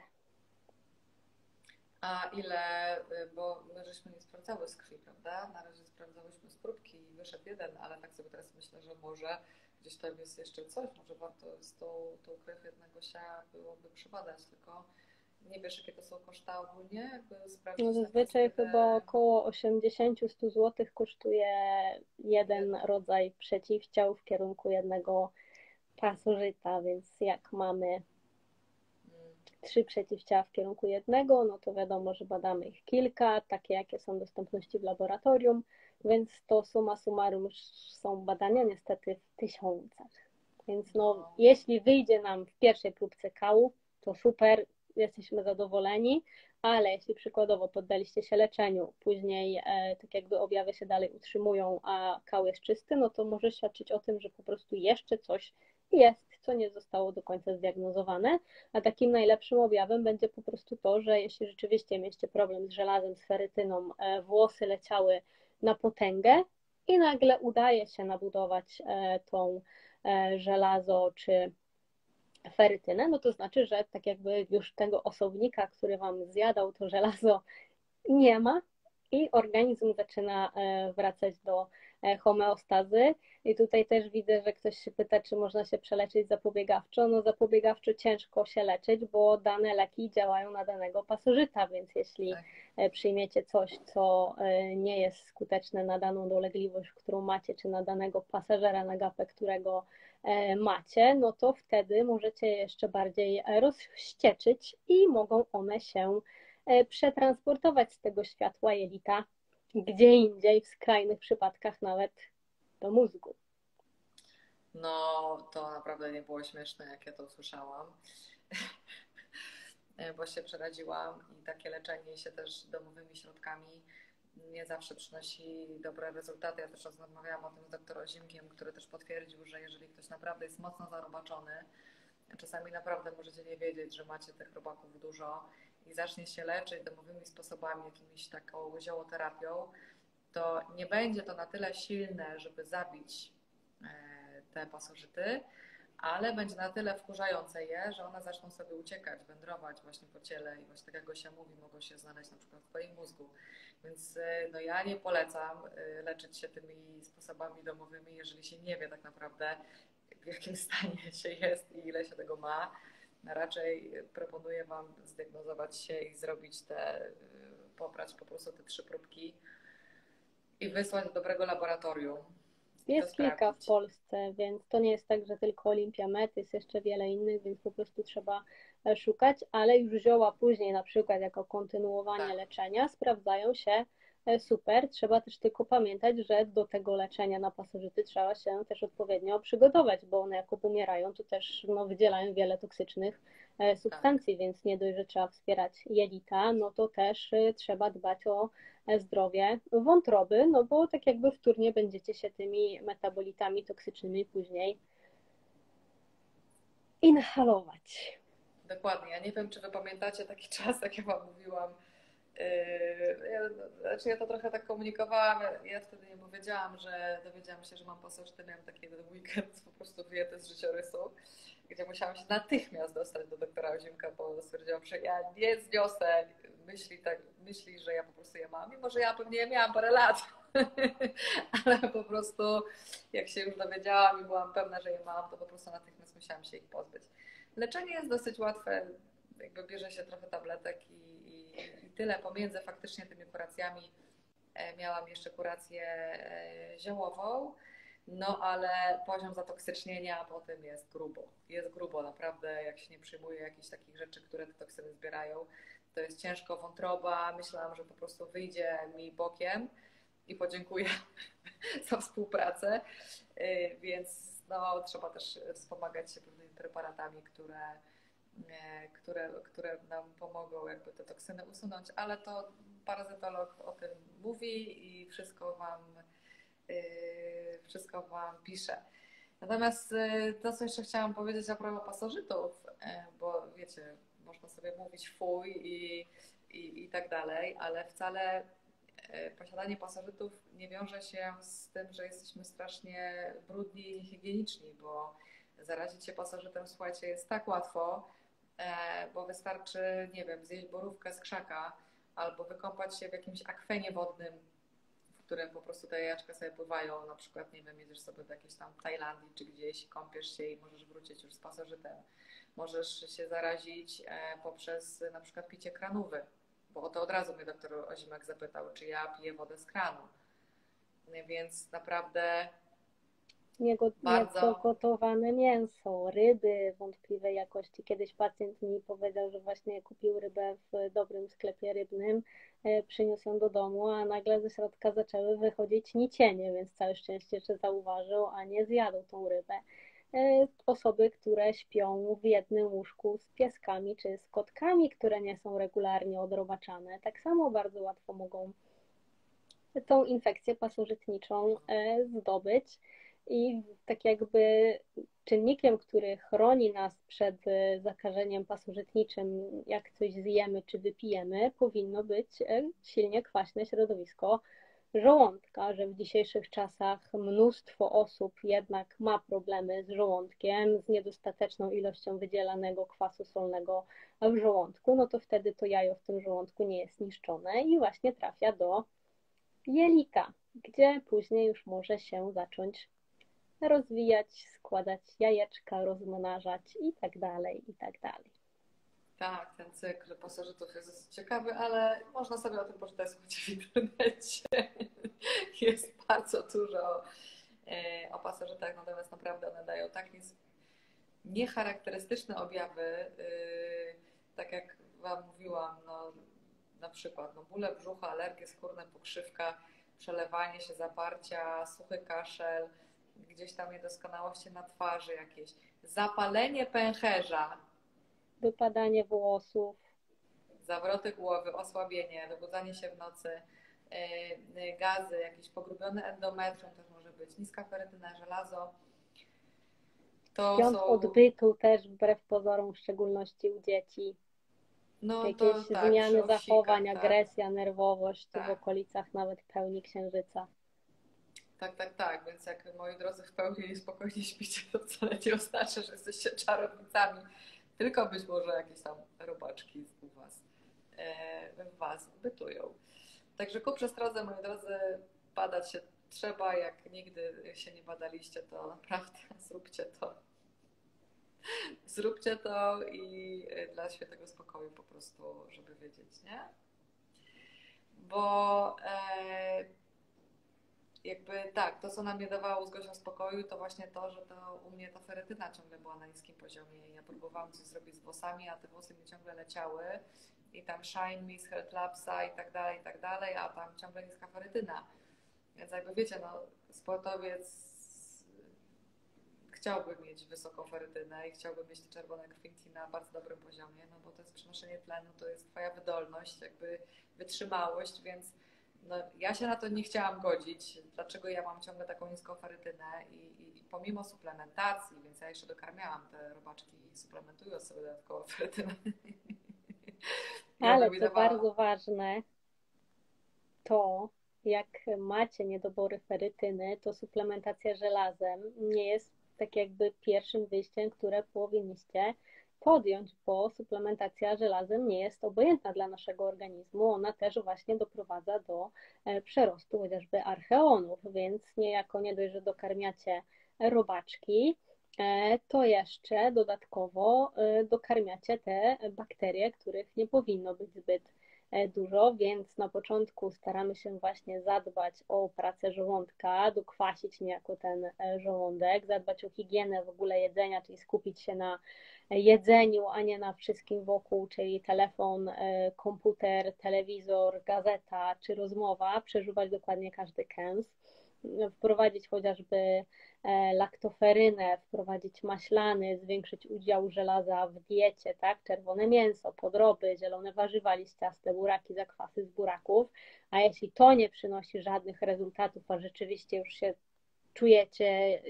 A ile, bo my żeśmy nie sprawdzały z krwi, prawda? Na razie sprawdzałyśmy z próbki i wyszedł jeden, ale tak sobie teraz myślę, że może gdzieś tam jest jeszcze coś, może warto z tą krew jednego siała byłoby przebadać, tylko nie wiesz, jakie to są koszta ogólnie, jakby sprawdzić No na zazwyczaj perspektywę chyba około 80-100 zł kosztuje jeden jedno. rodzaj przeciwciał w kierunku jednego pasożyta, więc jak mamy Mm. 3 przeciwciała w kierunku jednego, no to wiadomo, że badamy ich kilka, takie jakie są dostępności w laboratorium, więc to summa summarum są badania niestety w tysiącach. Więc no, No, jeśli wyjdzie nam w pierwszej próbce kału, to super, jesteśmy zadowoleni, ale jeśli przykładowo poddaliście się leczeniu, później tak jakby objawy się dalej utrzymują, a kał jest czysty, no to może świadczyć o tym, że po prostu jeszcze coś jest, co nie zostało do końca zdiagnozowane, a takim najlepszym objawem będzie po prostu to, że jeśli rzeczywiście mieliście problem z żelazem, z ferytyną, włosy leciały na potęgę i nagle udaje się nabudować tą żelazo czy ferytynę, no to znaczy, że tak jakby już tego osobnika, który wam zjadał to żelazo, nie ma i organizm zaczyna wracać do homeostazy. I tutaj też widzę, że ktoś się pyta, czy można się przeleczyć zapobiegawczo. No zapobiegawczo ciężko się leczyć, bo dane leki działają na danego pasożyta, więc jeśli tak. przyjmiecie coś, co nie jest skuteczne na daną dolegliwość, którą macie, czy na danego pasażera na gapę, którego macie, no to wtedy możecie jeszcze bardziej rozwścieczyć i mogą one się przetransportować z tego światła jelita gdzie indziej, w skrajnych przypadkach nawet do mózgu. No, to naprawdę nie było śmieszne, jak ja to usłyszałam, bo się przeraziłam i takie leczenie się też domowymi środkami nie zawsze przynosi dobre rezultaty. Ja też rozmawiałam o tym z doktorem Ozimkiem, który też potwierdził, że jeżeli ktoś naprawdę jest mocno zarobaczony, czasami naprawdę możecie nie wiedzieć, że macie tych robaków dużo i zacznie się leczyć domowymi sposobami, jakimiś taką ziołoterapią, to nie będzie to na tyle silne, żeby zabić te pasożyty, ale będzie na tyle wkurzające je, że one zaczną sobie uciekać, wędrować właśnie po ciele i właśnie tak jak Gosia mówi, mogą się znaleźć na przykład w twoim mózgu. Więc no ja nie polecam leczyć się tymi sposobami domowymi, jeżeli się nie wie tak naprawdę, w jakim stanie się jest i ile się tego ma. Raczej proponuję Wam zdiagnozować się i zrobić pobrać po prostu te 3 próbki i wysłać do dobrego laboratorium i to Jest kilka w sprawdzić. Polsce, więc to nie jest tak, że tylko Olympia Med, jest jeszcze wiele innych, więc po prostu trzeba szukać, ale już zioła później, na przykład jako kontynuowanie Tak, leczenia, sprawdzają się super. Trzeba też tylko pamiętać, że do tego leczenia na pasożyty trzeba się też odpowiednio przygotować, bo one jak obumierają, to też no, wydzielają wiele toksycznych tak. substancji, więc nie dość, że trzeba wspierać jelita, no to też trzeba dbać o zdrowie wątroby, no bo tak jakby wtórnie będziecie się tymi metabolitami toksycznymi później inhalować. Dokładnie. Ja nie wiem, czy Wy pamiętacie taki czas, jak ja Wam mówiłam. Znaczy ja to trochę tak komunikowałam. Ja wtedy nie powiedziałam, że dowiedziałam się, że mam pasożyty. Miałam taki jeden weekend po prostu wyjęty z życiorysu, gdzie musiałam się natychmiast dostać do doktora Ozimka, bo stwierdziłam, że ja nie zniosę myśli, że ja po prostu je mam, mimo że ja pewnie je miałam parę lat. Ale po prostu jak się już dowiedziałam i byłam pewna, że je mam, to po prostu natychmiast musiałam się ich pozbyć. Leczenie jest dosyć łatwe, jakby bierze się trochę tabletek i tyle. Pomiędzy faktycznie tymi kuracjami miałam jeszcze kurację ziołową, no ale poziom zatoksycznienia potem jest grubo. Jest grubo naprawdę, jak się nie przyjmuje jakichś takich rzeczy, które te toksyny zbierają. To jest ciężko, wątroba. Myślałam, że po prostu wyjdzie mi bokiem i podziękuję za współpracę, więc no, trzeba też wspomagać się pewnymi preparatami, które nam pomogą jakby te toksyny usunąć, ale to parazytolog o tym mówi i wszystko Wam pisze. Natomiast to, co jeszcze chciałam powiedzieć a propos pasożytów, bo wiecie, można sobie mówić fuj i tak dalej, ale wcale posiadanie pasożytów nie wiąże się z tym, że jesteśmy strasznie brudni i niehigieniczni, bo zarazić się pasożytem, słuchajcie, jest tak łatwo, bo wystarczy, nie wiem, zjeść borówkę z krzaka albo wykąpać się w jakimś akwenie wodnym, w którym po prostu te jajaczka sobie pływają, na przykład, nie wiem, jedziesz sobie do jakiejś tam Tajlandii czy gdzieś, kąpiesz się i możesz wrócić już z pasożytem. Możesz się zarazić poprzez na przykład picie kranówy, bo o to od razu mnie doktor Ozimek zapytał, czy ja piję wodę z kranu. Więc naprawdę bardzo... Niedogotowane mięso, ryby wątpliwej jakości. Kiedyś pacjent mi powiedział, że właśnie kupił rybę w dobrym sklepie rybnym, przyniósł ją do domu, a nagle ze środka zaczęły wychodzić nicienie, więc całe szczęście, że zauważył, a nie zjadł tą rybę. Osoby, które śpią w jednym łóżku z pieskami czy z kotkami, które nie są regularnie odrobaczane, tak samo bardzo łatwo mogą tą infekcję pasożytniczą zdobyć i tak jakby czynnikiem, który chroni nas przed zakażeniem pasożytniczym, jak coś zjemy czy wypijemy, powinno być silnie kwaśne środowisko żołądka, że w dzisiejszych czasach mnóstwo osób jednak ma problemy z żołądkiem, z niedostateczną ilością wydzielanego kwasu solnego w żołądku, no to wtedy to jajo w tym żołądku nie jest niszczone i właśnie trafia do jelita, gdzie później już może się zacząć rozwijać, składać jajeczka, rozmnażać i tak dalej, i tak dalej. Tak, ten cykl pasożytów jest dosyć ciekawy, ale można sobie o tym poczytać w internecie. Jest bardzo dużo o pasożytach, natomiast naprawdę one dają tak niecharakterystyczne objawy, tak jak Wam mówiłam, no, na przykład bóle brzucha, alergie skórne, pokrzywka, przelewanie się, zaparcia, suchy kaszel, gdzieś tam niedoskonałości na twarzy jakieś, zapalenie pęcherza, wypadanie włosów, zawroty głowy, osłabienie, wybudzanie się w nocy, gazy, jakieś pogrubione endometrium też może być, niska ferytyna, żelazo. To świąt są... odbytu też wbrew pozorom, w szczególności u dzieci. No Jakieś to tak, przy zmiany zachowań, owsikach, tak, agresja, nerwowość w tak. okolicach nawet pełni księżyca. Tak, więc jak moi drodzy w pełni i spokojnie śpicie, to wcale nie oznacza, że jesteście czarownicami, tylko być może jakieś tam robaczki w was bytują. Także ku przestrodze, moi drodzy, badać się trzeba, jak nigdy się nie badaliście, to naprawdę zróbcie to. Zróbcie to i dla świętego spokoju po prostu, żeby wiedzieć, nie? Bo jakby tak, to co nam nie dawało z Gosią spokoju, to właśnie to, że to u mnie ta ferytyna ciągle była na niskim poziomie i ja próbowałam coś zrobić z włosami, a te włosy mi ciągle leciały i tam Shine Me z Health Labsa i tak dalej, a tam ciągle niska ferytyna. Więc jakby wiecie, no sportowiec chciałby mieć wysoką ferytynę i chciałby mieć te czerwone krwinki na bardzo dobrym poziomie, no bo to jest przenoszenie tlenu, to jest twoja wydolność, jakby wytrzymałość, więc no, ja się na to nie chciałam godzić, dlaczego ja mam ciągle taką niską ferytynę i pomimo suplementacji, więc ja jeszcze dokarmiałam te robaczki suplementując sobie dodatkowo ferytynę. Ale co bardzo ważne, to jak macie niedobory ferytyny, to suplementacja żelazem nie jest tak jakby pierwszym wyjściem, które powinniście podjąć, bo suplementacja żelazem nie jest obojętna dla naszego organizmu. Ona też właśnie doprowadza do przerostu chociażby archeonów, więc niejako nie dość, że dokarmiacie robaczki, to jeszcze dodatkowo dokarmiacie te bakterie, których nie powinno być zbyt dużo, więc na początku staramy się właśnie zadbać o pracę żołądka, dokwasić niejako ten żołądek, zadbać o higienę w ogóle jedzenia, czyli skupić się na jedzeniu, a nie na wszystkim wokół, czyli telefon, komputer, telewizor, gazeta czy rozmowa, przeżuwać dokładnie każdy kęs, wprowadzić chociażby laktoferynę, wprowadzić maślany, zwiększyć udział żelaza w diecie, tak? Czerwone mięso, podroby, zielone warzywa liściaste, buraki, zakwasy z buraków, a jeśli to nie przynosi żadnych rezultatów, a rzeczywiście już się czujecie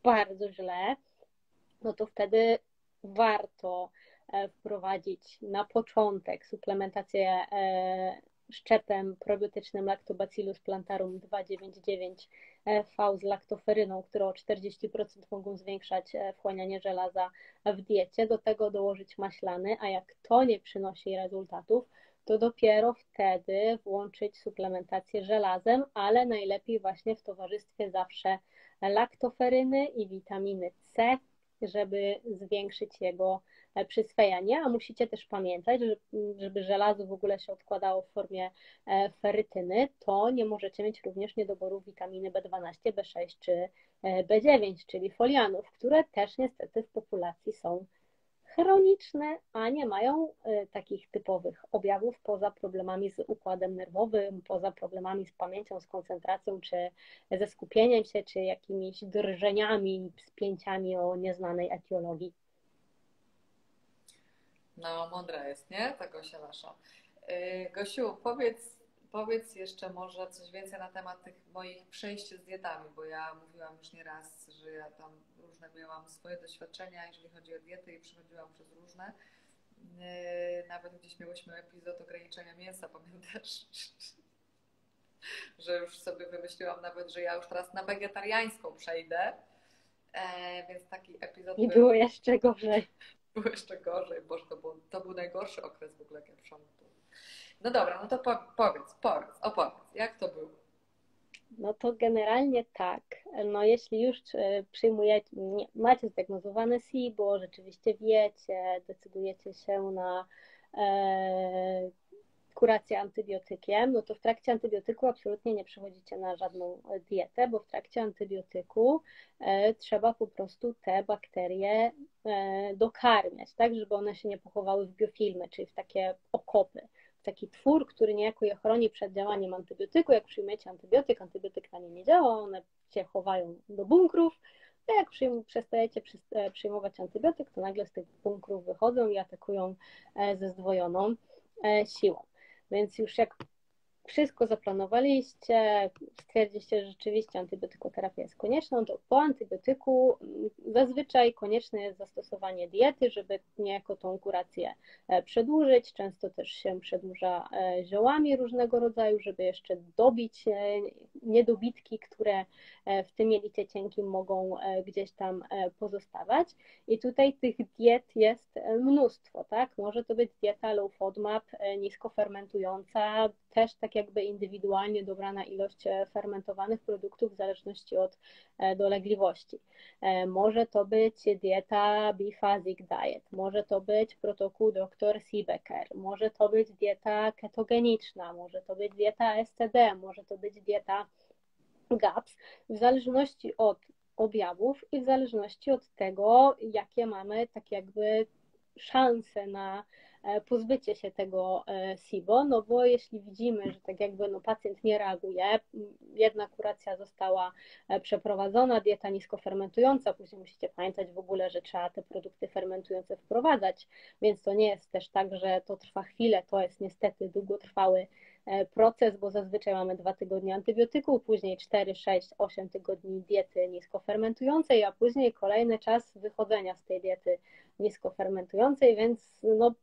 bardzo źle, no to wtedy warto wprowadzić na początek suplementację szczepem probiotycznym Lactobacillus plantarum 299 V z laktoferyną, które o 40% mogą zwiększać wchłanianie żelaza w diecie. Do tego dołożyć maślany, a jak to nie przynosi rezultatów, to dopiero wtedy włączyć suplementację żelazem, ale najlepiej właśnie w towarzystwie zawsze laktoferyny i witaminy C, żeby zwiększyć jego przyswajanie, a musicie też pamiętać, że żeby żelazo w ogóle się odkładało w formie ferytyny, to nie możecie mieć również niedoboru witaminy B12, B6 czy B9, czyli folianów, które też niestety w populacji są chroniczne, a nie mają takich typowych objawów poza problemami z układem nerwowym, poza problemami z pamięcią, z koncentracją, czy ze skupieniem się, czy jakimiś drżeniami, spięciami o nieznanej etiologii. No, mądra jest, nie? Ta Gosia nasza. Gosiu, powiedz jeszcze może coś więcej na temat tych moich przejść z dietami, bo ja mówiłam już nieraz, że ja tam różne miałam swoje doświadczenia, jeżeli chodzi o diety i przechodziłam przez różne. Nawet gdzieś miałyśmy epizod ograniczenia mięsa, pamiętasz? Że już sobie wymyśliłam nawet, że ja już teraz na wegetariańską przejdę, więc taki epizod I był. było jeszcze gorzej. Było jeszcze gorzej, boże, to był najgorszy okres w ogóle, jak ja przyszłam. No dobra, no to opowiedz, jak to było? No to generalnie tak. No jeśli już przyjmujecie, macie zdiagnozowane SIBO, rzeczywiście wiecie, decydujecie się na kurację antybiotykiem, no to w trakcie antybiotyku absolutnie nie przechodzicie na żadną dietę, bo w trakcie antybiotyku trzeba po prostu te bakterie dokarmiać, tak, żeby one się nie pochowały w biofilmy, czyli w takie okopy. Taki twór, który niejako je chroni przed działaniem antybiotyku. Jak przyjmiecie antybiotyk, antybiotyk na nie nie działa, one się chowają do bunkrów, a jak przestajecie przyjmować antybiotyk, to nagle z tych bunkrów wychodzą i atakują ze zdwojoną siłą. Więc już jak wszystko zaplanowaliście, stwierdziliście, że rzeczywiście antybiotykoterapia jest konieczna, to po antybiotyku zazwyczaj konieczne jest zastosowanie diety, żeby niejako tą kurację przedłużyć. Często też się przedłuża ziołami różnego rodzaju, żeby jeszcze dobić niedobitki, które w tym jelicie cienkim mogą gdzieś tam pozostawać. I tutaj tych diet jest mnóstwo, tak? Może to być dieta low FODMAP, nisko fermentująca, też tak jakby indywidualnie dobrana ilość fermentowanych produktów w zależności od dolegliwości. Może to być dieta biphasic diet, może to być protokół dr Siebecker, może to być dieta ketogeniczna, może to być dieta STD, może to być dieta GAPS, w zależności od objawów i w zależności od tego, jakie mamy tak jakby szanse na pozbycie się tego SIBO, no bo jeśli widzimy, że tak jakby no pacjent nie reaguje, jedna kuracja została przeprowadzona, dieta niskofermentująca, później musicie pamiętać w ogóle, że trzeba te produkty fermentujące wprowadzać, więc to nie jest też tak, że to trwa chwilę, to jest niestety długotrwały proces, bo zazwyczaj mamy 2 tygodnie antybiotyku, później 4, 6, 8 tygodni diety niskofermentującej, a później kolejny czas wychodzenia z tej diety niskofermentującej, więc no,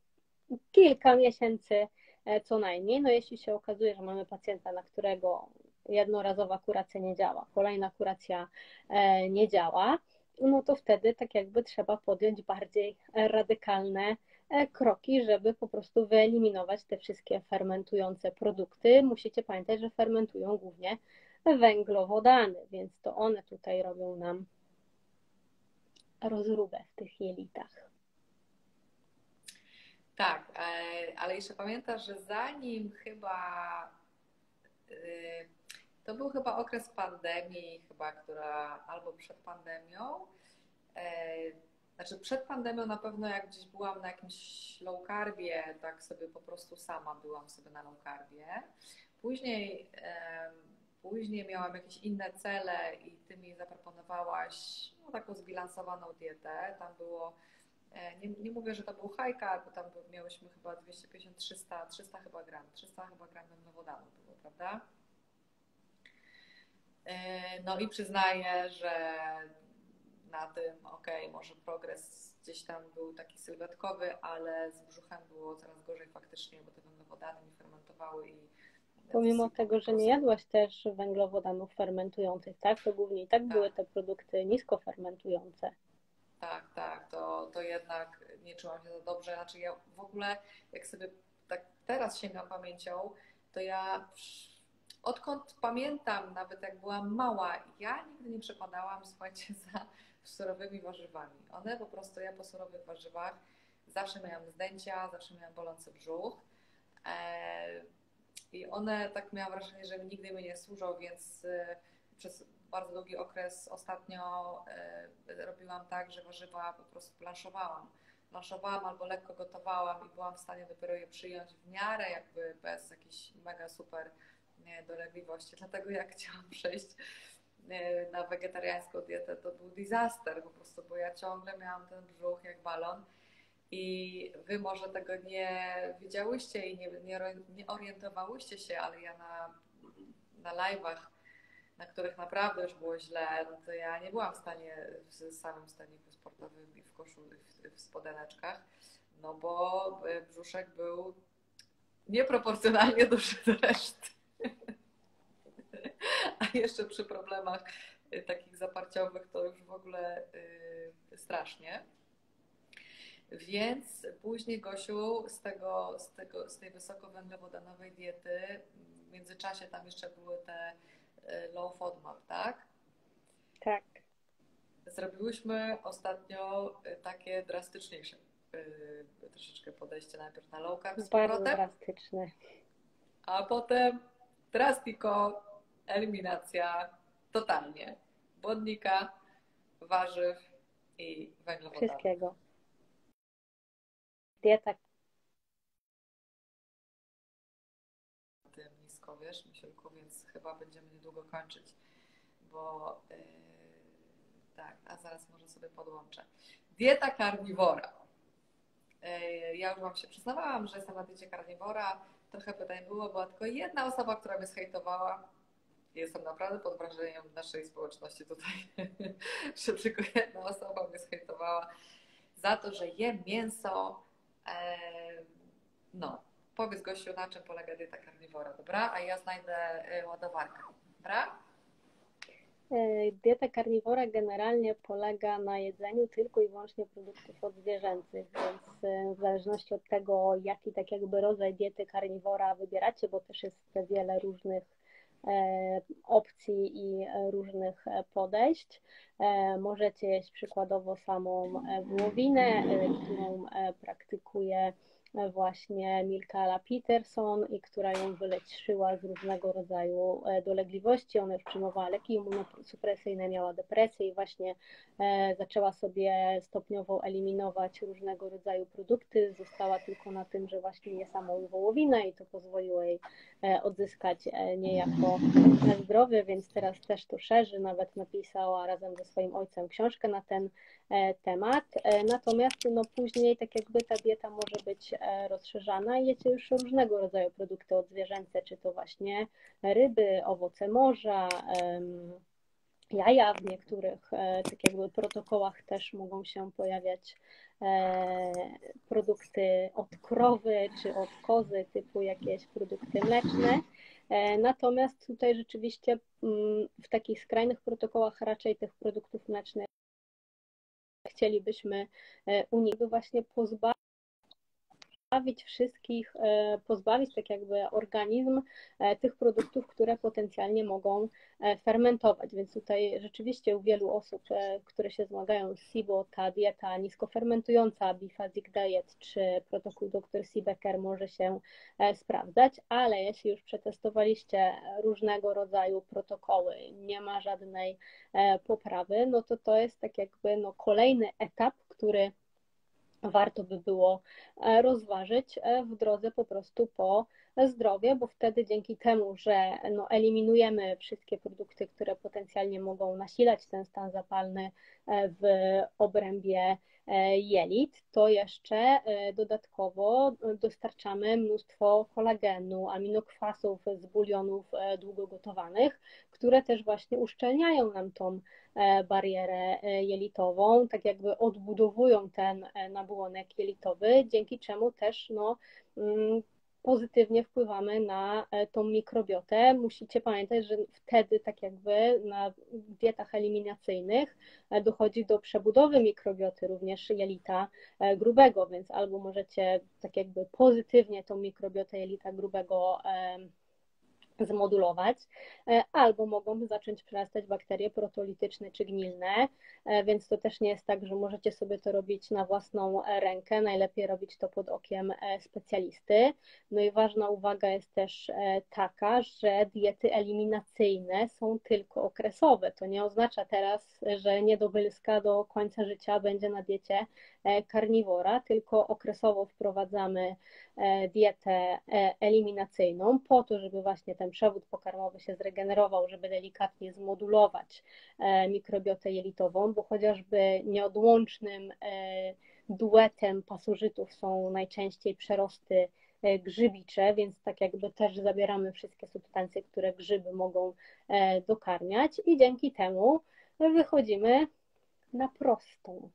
kilka miesięcy co najmniej. No jeśli się okazuje, że mamy pacjenta, na którego jednorazowa kuracja nie działa, kolejna kuracja nie działa, no to wtedy tak jakby trzeba podjąć bardziej radykalne kroki, żeby po prostu wyeliminować te wszystkie fermentujące produkty. Musicie pamiętać, że fermentują głównie węglowodany, więc to one tutaj robią nam rozróbę w tych jelitach. Tak, ale jeszcze pamiętasz, że zanim chyba to był chyba okres pandemii, chyba, która albo przed pandemią, znaczy przed pandemią na pewno jak gdzieś byłam na jakimś low carbie, tak sobie po prostu sama byłam sobie na low carbie. Później miałam jakieś inne cele i ty mi zaproponowałaś no, taką zbilansowaną dietę. Tam było, nie mówię, że to był high carb, bo tam miałyśmy chyba 250-300 chyba gram, 300 chyba gram węglowodanu było, prawda? No i przyznaję, że na tym, może progres gdzieś tam był taki sylwetkowy, ale z brzuchem było coraz gorzej faktycznie, bo te węglowodany mi fermentowały i Pomimo tego, że nie jadłaś też węglowodanów fermentujących, tak? To głównie i tak były te produkty nisko fermentujące. Tak, to jednak nie czułam się za dobrze. Znaczy ja w ogóle, jak sobie tak teraz sięgam pamięcią, to ja odkąd pamiętam, nawet jak byłam mała, ja nigdy nie przepadałam, słuchajcie, za surowymi warzywami. One po prostu, ja po surowych warzywach zawsze miałam zdęcia, zawsze miałam bolący brzuch. I one, tak miałam wrażenie, że nigdy mi nie służą, więc przez bardzo długi okres ostatnio robiłam tak, że warzywa po prostu blanszowałam albo lekko gotowałam i byłam w stanie dopiero je przyjąć w miarę jakby bez jakichś mega super dolegliwości. Dlatego jak chciałam przejść na wegetariańską dietę, to był disaster po prostu, bo ja ciągle miałam ten brzuch jak balon. I wy może tego nie wiedziałyście i nie orientowałyście się, ale ja na live'ach, na których naprawdę już było źle, no to ja nie byłam w stanie w samym staniku sportowym i w koszuli, w spodeneczkach, no bo brzuszek był nieproporcjonalnie duży do reszty. A jeszcze przy problemach takich zaparciowych to już w ogóle strasznie. Więc później, Gosiu, z tej wysokowęglowodanowej diety, w międzyczasie tam jeszcze były te low FODMAP, tak? Tak. Zrobiłyśmy ostatnio takie drastyczniejsze troszeczkę podejście, najpierw na low carb z powrotem. Bardzo drastyczne. A potem drastiko, eliminacja totalnie błonnika, warzyw i węglowodanów. Wszystkiego. Dieta. Tym nisko, wiesz, Misielku, więc chyba będziemy niedługo kończyć, bo tak, a zaraz może sobie podłączę. Dieta karniwora. Ja już wam się przyznawałam, że jestem na diecie karniwora. Trochę pytań było, była tylko jedna osoba, która mnie zhejtowała. Jestem naprawdę pod wrażeniem naszej społeczności tutaj, że tylko jedna osoba mnie zhejtowała za to, że jem mięso. No, powiedz, Gosiu, na czym polega dieta karniwora, dobra? A ja znajdę ładowarkę, dobra? Dieta karniwora generalnie polega na jedzeniu tylko i wyłącznie produktów odzwierzęcych, więc w zależności od tego, jaki tak jakby rodzaj diety karniwora wybieracie, bo też jest wiele różnych opcji i różnych podejść. Możecie jeść przykładowo samą wołowinę, którą praktykuje właśnie Milka Peterson i która ją wyleczyła z różnego rodzaju dolegliwości. Ona już przyjmowała leki immunosupresyjne, miała depresję i właśnie zaczęła sobie stopniowo eliminować różnego rodzaju produkty. Została tylko na tym, że właśnie je samą wołowinę i to pozwoliło jej odzyskać niejako zdrowie, więc teraz też to szerzy. Nawet napisała razem ze swoim ojcem książkę na ten temat. Natomiast no, później tak jakby ta dieta może być rozszerzana i jecie już różnego rodzaju produkty odzwierzęce, czy to właśnie ryby, owoce morza, jaja w niektórych tak jakby protokołach też mogą się pojawiać produkty od krowy czy od kozy, typu jakieś produkty mleczne. Natomiast tutaj rzeczywiście w takich skrajnych protokołach raczej tych produktów mlecznych chcielibyśmy uniknąć, by właśnie pozbawić tak jakby organizm tych produktów, które potencjalnie mogą fermentować. Więc tutaj rzeczywiście u wielu osób, które się zmagają z SIBO, ta dieta niskofermentująca, Biphasic Diet czy protokół dr Seebecker może się sprawdzać, ale jeśli już przetestowaliście różnego rodzaju protokoły, nie ma żadnej poprawy, no to jest tak jakby no kolejny etap, który warto by było rozważyć w drodze po prostu po zdrowie, bo wtedy dzięki temu, że no, eliminujemy wszystkie produkty, które potencjalnie mogą nasilać ten stan zapalny w obrębie jelit, to jeszcze dodatkowo dostarczamy mnóstwo kolagenu, aminokwasów z bulionów długogotowanych, które też właśnie uszczelniają nam tą barierę jelitową, tak jakby odbudowują ten nabłonek jelitowy, dzięki czemu też no, pozytywnie wpływamy na tą mikrobiotę. Musicie pamiętać, że wtedy tak jakby na dietach eliminacyjnych dochodzi do przebudowy mikrobioty również jelita grubego, więc albo możecie tak jakby pozytywnie tą mikrobiotę jelita grubego zmodulować, albo mogą zacząć przyrastać bakterie protolityczne czy gnilne, więc to też nie jest tak, że możecie sobie to robić na własną rękę, najlepiej robić to pod okiem specjalisty. No i ważna uwaga jest też taka, że diety eliminacyjne są tylko okresowe. To nie oznacza teraz, że niedobylska do końca życia będzie na diecie karniwora, tylko okresowo wprowadzamy dietę eliminacyjną po to, żeby właśnie ten przewód pokarmowy się zregenerował, żeby delikatnie zmodulować mikrobiotę jelitową, bo chociażby nieodłącznym duetem pasożytów są najczęściej przerosty grzybicze, więc tak jakby też zabieramy wszystkie substancje, które grzyby mogą dokarmiać i dzięki temu wychodzimy na prostą.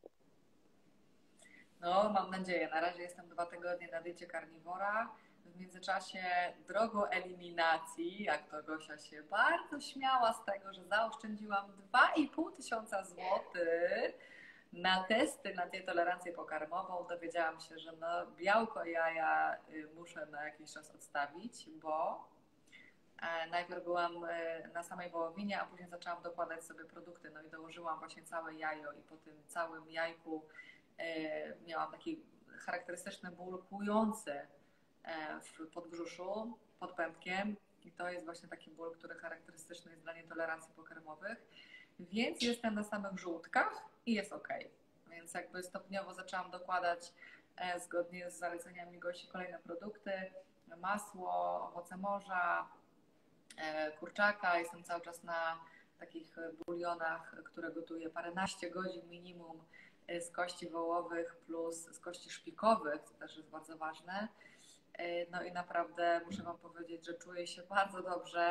No, mam nadzieję. Na razie jestem 2 tygodnie na diecie karniwora. W międzyczasie drogą eliminacji, jak to Gosia się bardzo śmiała z tego, że zaoszczędziłam 2500 złotych na testy na tolerancję pokarmową, dowiedziałam się, że no, białko jaja muszę na jakiś czas odstawić, bo najpierw byłam na samej wołowinie, a później zaczęłam dokładać sobie produkty. No i dołożyłam właśnie całe jajo i po tym całym jajku miałam taki charakterystyczny ból kłujący w podbrzuszu, pod pępkiem i to jest właśnie taki ból, który charakterystyczny jest dla nietolerancji pokarmowych, więc jestem na samych żółtkach i jest ok. Więc jakby stopniowo zaczęłam dokładać zgodnie z zaleceniami Gosi kolejne produkty, masło, owoce morza, kurczaka. Jestem cały czas na takich bulionach, które gotuję paręnaście godzin minimum z kości wołowych plus z kości szpikowych, co też jest bardzo ważne. No i naprawdę muszę Wam powiedzieć, że czuję się bardzo dobrze.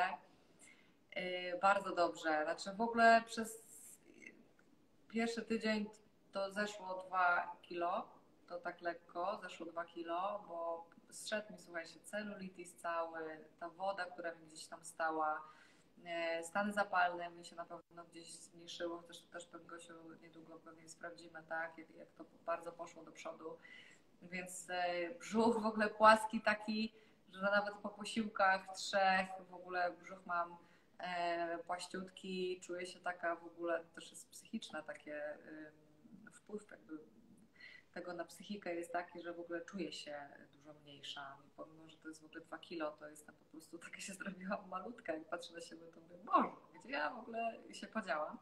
Bardzo dobrze. Znaczy w ogóle przez pierwszy tydzień to zeszło 2 kilo. To tak lekko, zeszło 2 kilo, bo zszedł mi, słuchajcie, celulitis cały, ta woda, która mi gdzieś tam stała, stany zapalne mi się na pewno gdzieś zmniejszyło, też to Gosiu niedługo pewnie sprawdzimy, tak, jak to bardzo poszło do przodu. Więc brzuch w ogóle płaski taki, że nawet po posiłkach 3 w ogóle brzuch mam płaściutki, czuję się taka w ogóle, też jest psychiczne takie wpływ jakby tego na psychikę jest taki, że w ogóle czuję się dużo mniejsza. I pomimo, że to jest w ogóle 2 kilo, to jestem po prostu taka się zrobiłam malutka. Jak patrzę na siebie, to mówię, Boże, gdzie ja w ogóle się podziałam.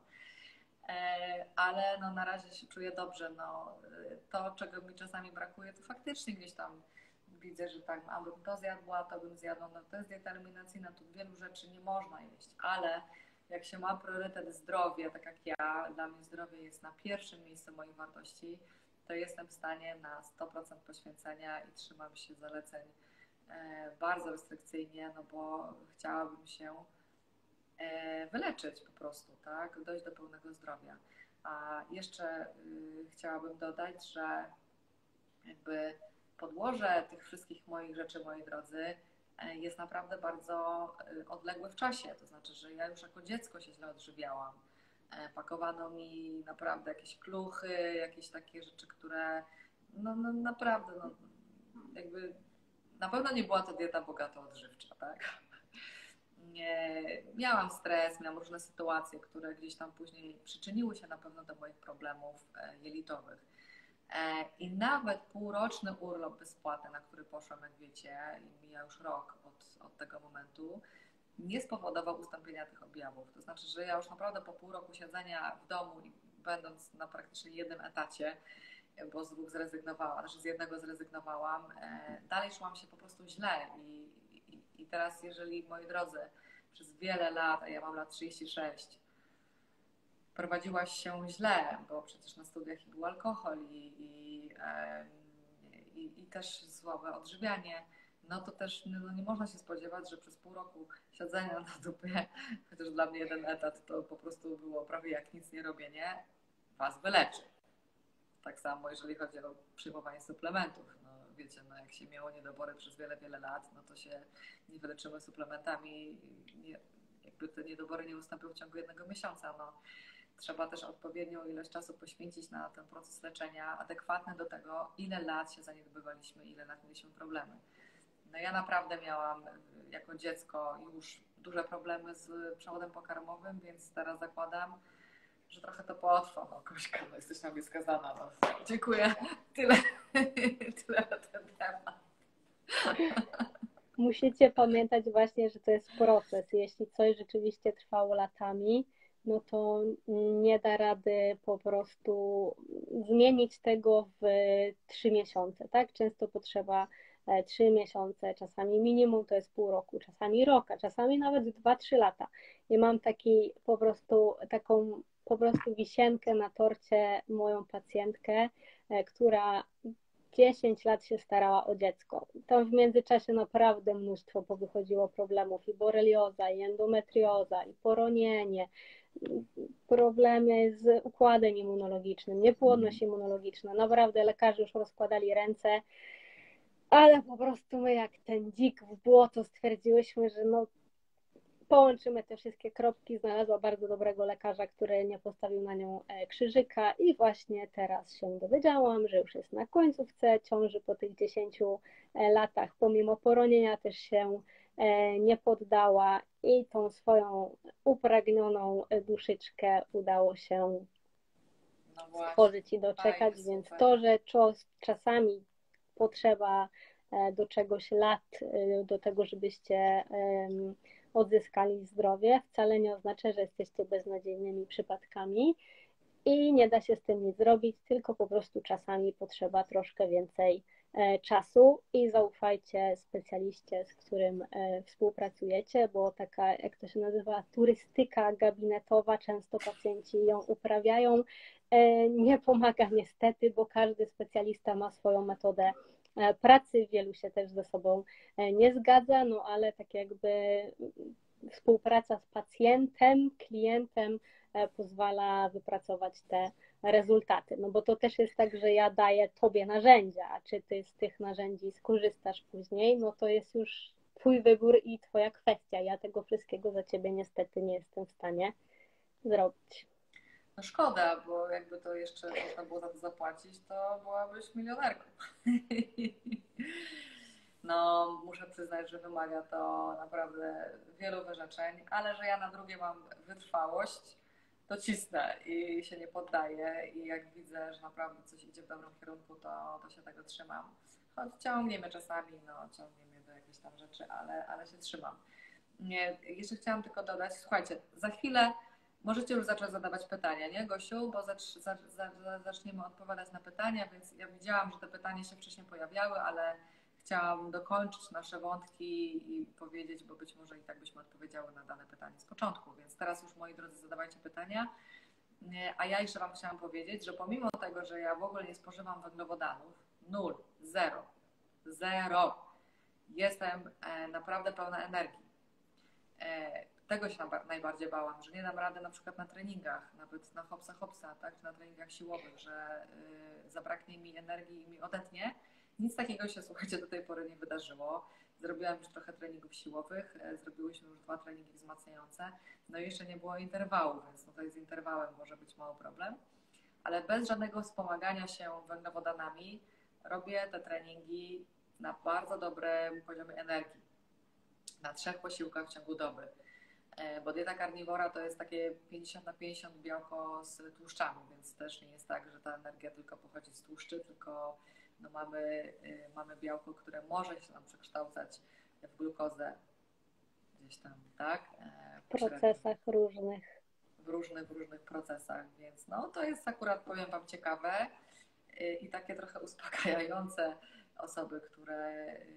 Ale no, na razie się czuję dobrze. No, to, czego mi czasami brakuje, to faktycznie gdzieś tam widzę, że tak, abym to zjadła, to bym zjadła. No, to jest dieta eliminacyjna, tu wielu rzeczy nie można jeść, ale jak się ma priorytet zdrowie, tak jak ja, dla mnie zdrowie jest na pierwszym miejscu moich wartości, to jestem w stanie na 100% poświęcenia i trzymam się zaleceń bardzo restrykcyjnie, no bo chciałabym się wyleczyć po prostu, tak, dojść do pełnego zdrowia. A jeszcze chciałabym dodać, że jakby podłoże tych wszystkich moich rzeczy, moi drodzy, jest naprawdę bardzo odległe w czasie. To znaczy, że ja już jako dziecko się źle odżywiałam. Pakowano mi naprawdę jakieś kluchy, jakieś takie rzeczy, które no naprawdę, no, jakby na pewno nie była to dieta bogato odżywcza, tak? Nie, miałam stres, miałam różne sytuacje, które gdzieś tam później przyczyniły się na pewno do moich problemów jelitowych. I nawet półroczny urlop bezpłatny, na który poszłam, jak wiecie, i mija już rok od tego momentu, nie spowodował ustąpienia tych objawów. To znaczy, że ja już naprawdę po pół roku siedzenia w domu i będąc na praktycznie jednym etacie, bo z 2 zrezygnowałam, znaczy z 1 zrezygnowałam, dalej szłam się po prostu źle I teraz, jeżeli, moi drodzy, przez wiele lat, a ja mam lat 36, prowadziłaś się źle, bo przecież na studiach był alkohol i też słabe odżywianie, no to też no nie można się spodziewać, że przez pół roku siedzenia na dupie, chociaż dla mnie jeden etat to po prostu było prawie jak nic nie robienie, was wyleczy. Tak samo jeżeli chodzi o przyjmowanie suplementów. No wiecie, no jak się miało niedobory przez wiele, wiele lat, no to się nie wyleczymy suplementami, jakby te niedobory nie ustąpią w ciągu jednego miesiąca. No, trzeba też odpowiednią ilość czasu poświęcić na ten proces leczenia, adekwatny do tego, ile lat się zaniedbywaliśmy, ile lat mieliśmy problemy. No ja naprawdę miałam jako dziecko już duże problemy z przewodem pokarmowym, więc teraz zakładam, że trochę to potrwa. No Kośka, no jesteś na mnie skazana. No. Dziękuję. Tyle na ten temat. Musicie pamiętać właśnie, że to jest proces. Jeśli coś rzeczywiście trwało latami, no to nie da rady po prostu zmienić tego w 3 miesiące, tak? Często potrzeba 3 miesiące, czasami minimum to jest pół roku, czasami rok, a czasami nawet 2-3 lata. I mam taką po prostu wisienkę na torcie, moją pacjentkę, która 10 lat się starała o dziecko. Tam w międzyczasie naprawdę mnóstwo powychodziło problemów, i borelioza, i endometrioza, i poronienie, problemy z układem immunologicznym, niepłodność immunologiczna. Naprawdę lekarze już rozkładali ręce, ale po prostu my jak ten dzik w błoto stwierdziłyśmy, że no połączymy te wszystkie kropki, znalazła bardzo dobrego lekarza, który nie postawił na nią krzyżyka, i właśnie teraz się dowiedziałam, że już jest na końcówce ciąży po tych 10 latach. Pomimo poronienia też się nie poddała i tą swoją upragnioną duszyczkę udało się stworzyć i doczekać, więc to, że czasami potrzeba do czegoś lat, do tego, żebyście odzyskali zdrowie, wcale nie oznacza, że jesteście beznadziejnymi przypadkami i nie da się z tym nic zrobić, tylko po prostu czasami potrzeba troszkę więcej czasu i zaufajcie specjaliście, z którym współpracujecie, bo taka, jak to się nazywa, turystyka gabinetowa, często pacjenci ją uprawiają, nie pomaga niestety, bo każdy specjalista ma swoją metodę pracy, wielu się też ze sobą nie zgadza, no ale tak jakby współpraca z pacjentem, klientem pozwala wypracować te rezultaty. No bo to też jest tak, że ja daję tobie narzędzia, a czy ty z tych narzędzi skorzystasz później, no to jest już twój wybór i twoja kwestia. Ja tego wszystkiego za ciebie niestety nie jestem w stanie zrobić. No szkoda, bo jakby to jeszcze można było za to zapłacić, to byłabyś milionerką. No, muszę przyznać, że wymaga to naprawdę wielu wyrzeczeń, ale że ja na drugie mam wytrwałość, to cisnę i się nie poddaję, i jak widzę, że naprawdę coś idzie w dobrym kierunku, to się tego trzymam. Choć ciągnie mnie czasami, ciągnie mnie do jakichś tam rzeczy, ale się trzymam. Nie, jeszcze chciałam tylko dodać, słuchajcie, za chwilę możecie już zacząć zadawać pytania, nie Gosiu? Bo zaczniemy odpowiadać na pytania, więc ja widziałam, że te pytania się wcześniej pojawiały, ale chciałam dokończyć nasze wątki i powiedzieć, bo być może i tak byśmy odpowiedziały na dane pytanie z początku, więc teraz już, moi drodzy, zadawajcie pytania. A ja jeszcze Wam chciałam powiedzieć, że pomimo tego, że ja w ogóle nie spożywam węglowodanów, 0, 0, jestem naprawdę pełna energii. Tego się najbardziej bałam, że nie dam rady na przykład na treningach, nawet na hopsa, tak, czy na treningach siłowych, że zabraknie mi energii i mi odetnie. Nic takiego się, słuchajcie, do tej pory nie wydarzyło. Zrobiłam już trochę treningów siłowych, zrobiłyśmy już 2 treningi wzmacniające, no i jeszcze nie było interwału, więc tutaj z interwałem może być mały problem, ale bez żadnego wspomagania się węglowodanami robię te treningi na bardzo dobrym poziomie energii, na 3 posiłkach w ciągu doby. Bo dieta karniwora to jest takie 50/50 białko z tłuszczami, więc też nie jest tak, że ta energia tylko pochodzi z tłuszczy, tylko mamy białko, które może się nam przekształcać w glukozę gdzieś tam, tak? W procesach różnych. W różnych procesach, więc to jest akurat, powiem Wam, ciekawe i takie trochę uspokajające osoby, które dużo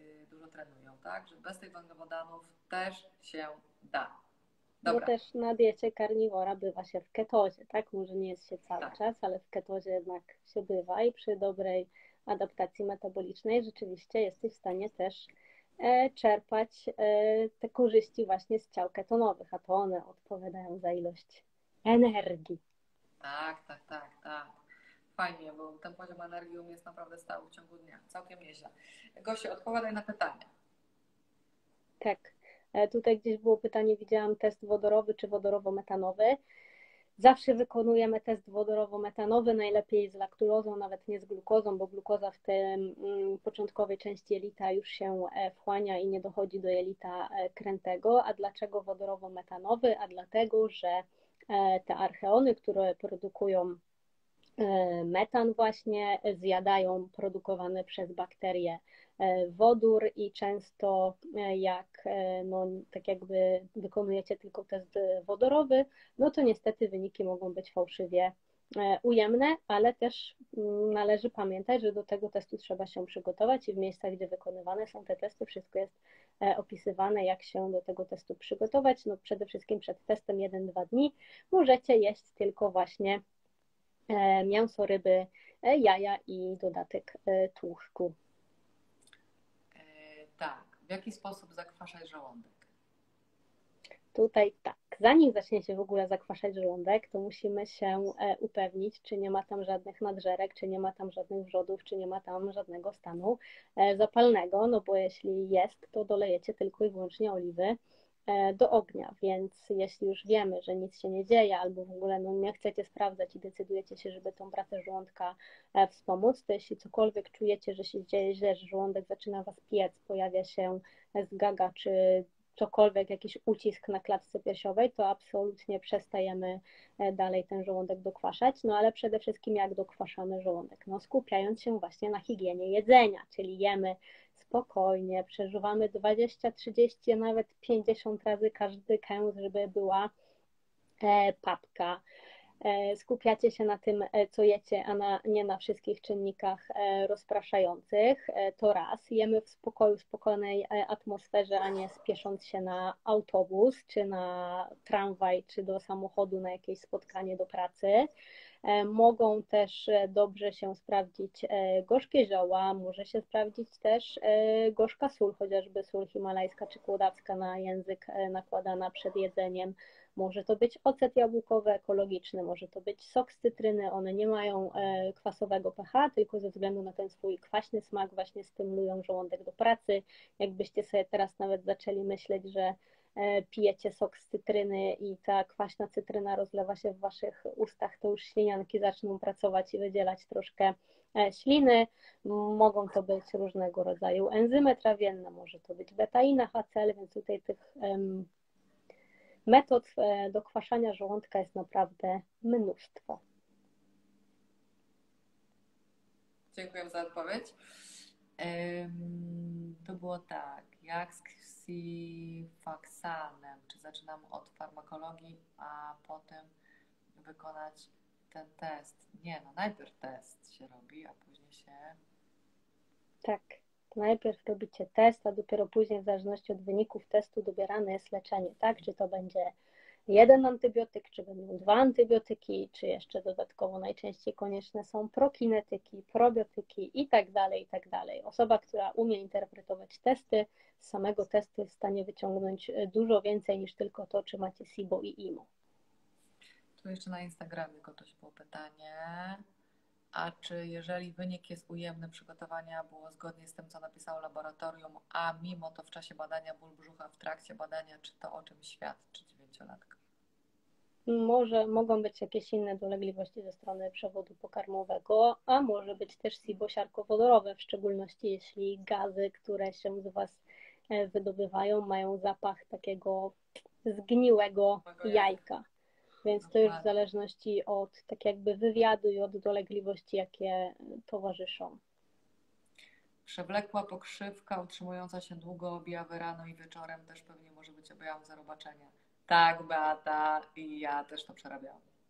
dużo trenują, tak? Że bez tych węglowodanów też się da. Bo Dobra, też na diecie karniwora bywa się w ketozie, tak? Może nie jest się cały tak. czas, ale w ketozie jednak się bywa i przy dobrej adaptacji metabolicznej rzeczywiście jesteś w stanie też czerpać te korzyści właśnie z ciał ketonowych, a to one odpowiadają za ilość energii. Tak, tak, tak, tak. Fajnie, bo ten poziom energii u mnie jest naprawdę stały w ciągu dnia. Całkiem nieźle. Gosiu, odpowiadaj na pytanie. Tak. Tutaj gdzieś było pytanie, widziałam test wodorowy czy wodorowo-metanowy. Zawsze wykonujemy test wodorowo-metanowy, najlepiej z laktulozą, nawet nie z glukozą, bo glukoza w tej początkowej części jelita już się wchłania i nie dochodzi do jelita krętego. A dlaczego wodorowo-metanowy? A dlatego, że te archeony, które produkują metan właśnie, zjadają produkowany przez bakterie wodór i często jak no, tak jakby wykonujecie tylko test wodorowy, no to niestety wyniki mogą być fałszywie ujemne, ale też należy pamiętać, że do tego testu trzeba się przygotować i w miejscach, gdzie wykonywane są te testy, wszystko jest opisywane, jak się do tego testu przygotować. No przede wszystkim przed testem 1-2 dni możecie jeść tylko właśnie mięso, ryby, jaja i dodatek tłuszczu. Tak. W jaki sposób zakwaszać żołądek? Tutaj tak, zanim zacznie się w ogóle zakwaszać żołądek, to musimy się upewnić, czy nie ma tam żadnych nadżerek, czy nie ma tam żadnych wrzodów, czy nie ma tam żadnego stanu zapalnego, no bo jeśli jest, to dolejecie tylko i wyłącznie oliwy do ognia, więc jeśli już wiemy, że nic się nie dzieje albo w ogóle no, nie chcecie sprawdzać i decydujecie się, żeby tą pracę żołądka wspomóc, to jeśli cokolwiek czujecie, że się dzieje źle, że żołądek zaczyna Was piec, pojawia się zgaga czy cokolwiek, jakiś ucisk na klatce piersiowej, to absolutnie przestajemy dalej ten żołądek dokwaszać, no ale przede wszystkim jak dokwaszamy żołądek? No skupiając się właśnie na higienie jedzenia, czyli jemy spokojnie, przeżuwamy 20, 30, a nawet 50 razy każdy kęs, żeby była papka. Skupiacie się na tym, co jecie, a nie na wszystkich czynnikach rozpraszających. To raz. Jemy w spokoju, spokojnej atmosferze, a nie spiesząc się na autobus, czy na tramwaj, czy do samochodu na jakieś spotkanie do pracy. Mogą też dobrze się sprawdzić gorzkie zioła, może się sprawdzić też gorzka sól, chociażby sól himalajska czy kłodawska na język nakładana przed jedzeniem. Może to być ocet jabłkowy ekologiczny, może to być sok z cytryny. One nie mają kwasowego pH, tylko ze względu na ten swój kwaśny smak właśnie stymulują żołądek do pracy. Jakbyście sobie teraz nawet zaczęli myśleć, że pijecie sok z cytryny i ta kwaśna cytryna rozlewa się w waszych ustach, to już ślinianki zaczną pracować i wydzielać troszkę śliny. Mogą to być różnego rodzaju enzymy trawienne, może to być betaina, HCl, więc tutaj tych metod dokwaszania żołądka jest naprawdę mnóstwo. Dziękuję za odpowiedź. To było tak, jak z ksifaksanem, czy zaczynam od farmakologii, a potem wykonać ten test? Nie, no najpierw test się robi, a później się... Tak, najpierw robicie test, a dopiero później w zależności od wyników testu dobierane jest leczenie, tak? Czy to będzie jeden antybiotyk, czy będą dwa antybiotyki, czy jeszcze dodatkowo najczęściej konieczne są prokinetyki, probiotyki i tak dalej, i tak dalej. Osoba, która umie interpretować testy, z samego testu jest w stanie wyciągnąć dużo więcej niż tylko to, czy macie SIBO i IMO. Tu jeszcze na Instagramie kogoś było pytanie. A czy jeżeli wynik jest ujemny, przygotowania było zgodnie z tym, co napisało laboratorium, a mimo to w czasie badania ból brzucha, w trakcie badania, czy to o czym świadczy 9-latka? Mogą być jakieś inne dolegliwości ze strony przewodu pokarmowego, a może być też SIBO siarkowodorowe, w szczególności jeśli gazy, które się z Was wydobywają, mają zapach takiego zgniłego jajka. Więc to już w zależności od tak jakby wywiadu i od dolegliwości, jakie towarzyszą. Przewlekła pokrzywka utrzymująca się długo, objawy rano i wieczorem też pewnie może być objawem zarobaczenia. Tak, Beata, i ja też to przerabiałam.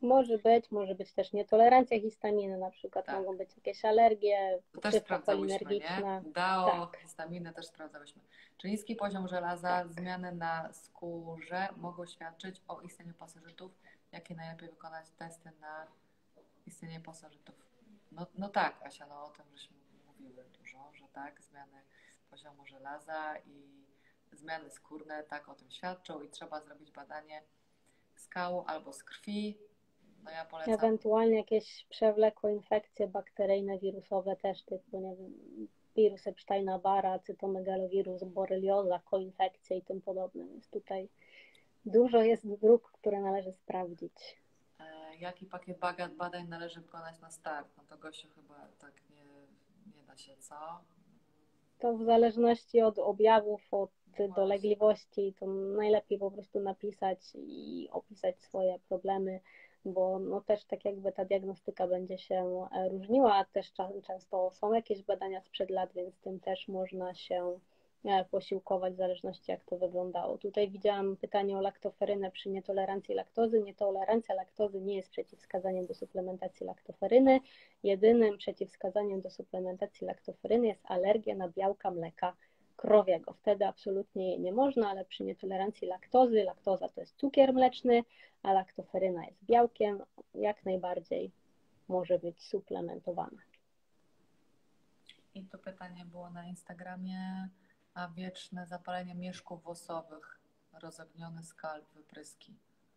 Może być też nietolerancja histaminy, na przykład Tak. mogą być jakieś alergie, To też grypa sprawdzałyśmy, nie? cholinergiczna. DAO, Tak. histaminy też sprawdzałyśmy. Czy niski poziom żelaza, Tak. zmiany na skórze mogą świadczyć o istnieniu pasożytów? Jakie najlepiej wykonać testy na istnienie pasożytów? No tak, Asia, no o tym żeśmy mówiły dużo, że tak, zmiany poziomu żelaza i zmiany skórne tak o tym świadczą i trzeba zrobić badanie z kału albo z krwi. No ja polecam. Ewentualnie jakieś przewlekłe infekcje bakteryjne, wirusowe też, typu nie wiem, wirus Epsteina-Barra, cytomegalowirus, borelioza, koinfekcje i tym podobne. Więc tutaj dużo jest dróg, które należy sprawdzić. Jaki pakiet badań należy wykonać na start? No to Gosiu chyba tak nie da się, co? To w zależności od objawów, od Właśnie. dolegliwości, to najlepiej po prostu napisać i opisać swoje problemy, bo no też tak jakby ta diagnostyka będzie się różniła, a też często są jakieś badania sprzed lat, więc tym też można się posiłkować w zależności jak to wyglądało. Tutaj widziałam pytanie o laktoferynę przy nietolerancji laktozy. Nietolerancja laktozy nie jest przeciwwskazaniem do suplementacji laktoferyny. Jedynym przeciwwskazaniem do suplementacji laktoferyny jest alergia na białka mleka krowiego. Wtedy absolutnie jej nie można, ale przy nietolerancji laktozy, laktoza to jest cukier mleczny, a laktoferyna jest białkiem, jak najbardziej może być suplementowana. I to pytanie było na Instagramie, a wieczne zapalenie mieszków włosowych, rozogniony skalp, wypryski.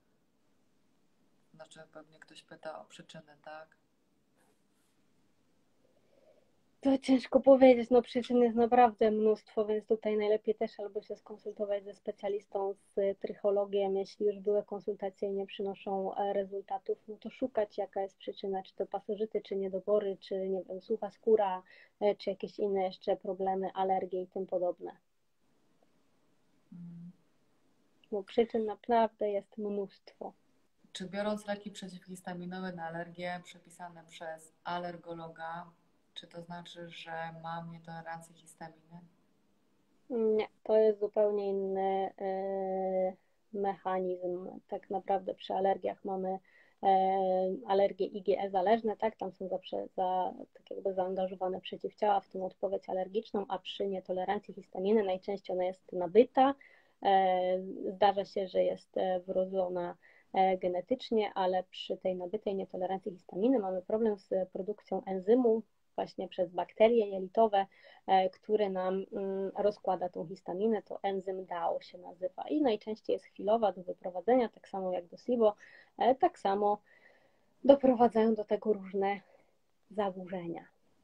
Znaczy pewnie ktoś pyta o przyczyny, tak? To ciężko powiedzieć, no przyczyn jest naprawdę mnóstwo, więc tutaj najlepiej też albo się skonsultować ze specjalistą, z trychologiem, jeśli już były konsultacje i nie przynoszą rezultatów, no to szukać jaka jest przyczyna, czy to pasożyty, czy niedobory, czy nie wiem, sucha skóra, czy jakieś inne jeszcze problemy, alergie i tym podobne. Bo przyczyn naprawdę jest mnóstwo. Czy biorąc leki przeciwhistaminowe na alergię przepisane przez alergologa, czy to znaczy, że mam nietolerancję histaminy? Nie, to jest zupełnie inny mechanizm. Tak naprawdę przy alergiach mamy alergie IgE zależne, tak, tam są tak jakby zaangażowane przeciwciała, w tym odpowiedź alergiczną, a przy nietolerancji histaminy najczęściej ona jest nabyta. Zdarza się, że jest wrodzona genetycznie, ale przy tej nabytej nietolerancji histaminy mamy problem z produkcją enzymu właśnie przez bakterie jelitowe, który nam rozkłada tą histaminę, to enzym DAO się nazywa i najczęściej jest chwilowa do wyprowadzenia, tak samo jak do SIBO, tak samo doprowadzają do tego różne zaburzenia.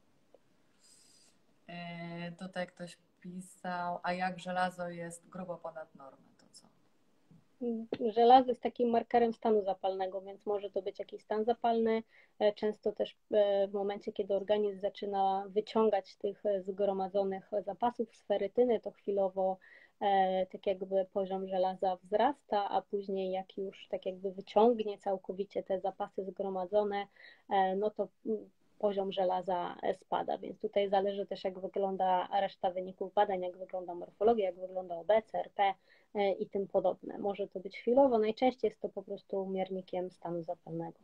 Tutaj ktoś pisał, a jak żelazo jest grubo ponad normę, to co? Żelazo jest takim markerem stanu zapalnego, więc może to być jakiś stan zapalny. Często też w momencie, kiedy organizm zaczyna wyciągać tych zgromadzonych zapasów sferytyny, to chwilowo tak jakby poziom żelaza wzrasta, a później jak już tak jakby wyciągnie całkowicie te zapasy zgromadzone, no to poziom żelaza spada, więc tutaj zależy też jak wygląda reszta wyników badań, jak wygląda morfologia, jak wygląda OB, CRP i tym podobne. Może to być chwilowo, najczęściej jest to po prostu miernikiem stanu zapalnego.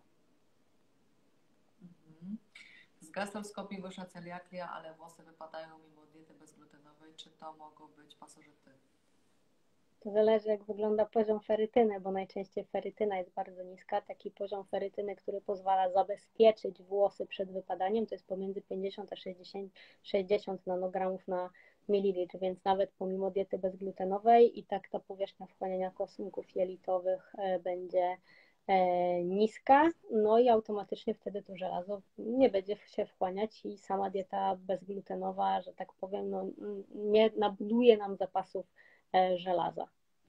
Z gastroskopii wyszła celiakia, ale włosy wypadają mimo diety bezglutenowej. Czy to mogą być pasożyty? To zależy jak wygląda poziom ferytyny, bo najczęściej ferytyna jest bardzo niska. Taki poziom ferytyny, który pozwala zabezpieczyć włosy przed wypadaniem, to jest pomiędzy 50 a 60 nanogramów na mililitr, więc nawet pomimo diety bezglutenowej i tak ta powierzchnia wchłaniania kosmków jelitowych będzie niska, no i automatycznie wtedy to żelazo nie będzie się wchłaniać i sama dieta bezglutenowa, że tak powiem, no, nie nabuduje nam zapasów żelaza.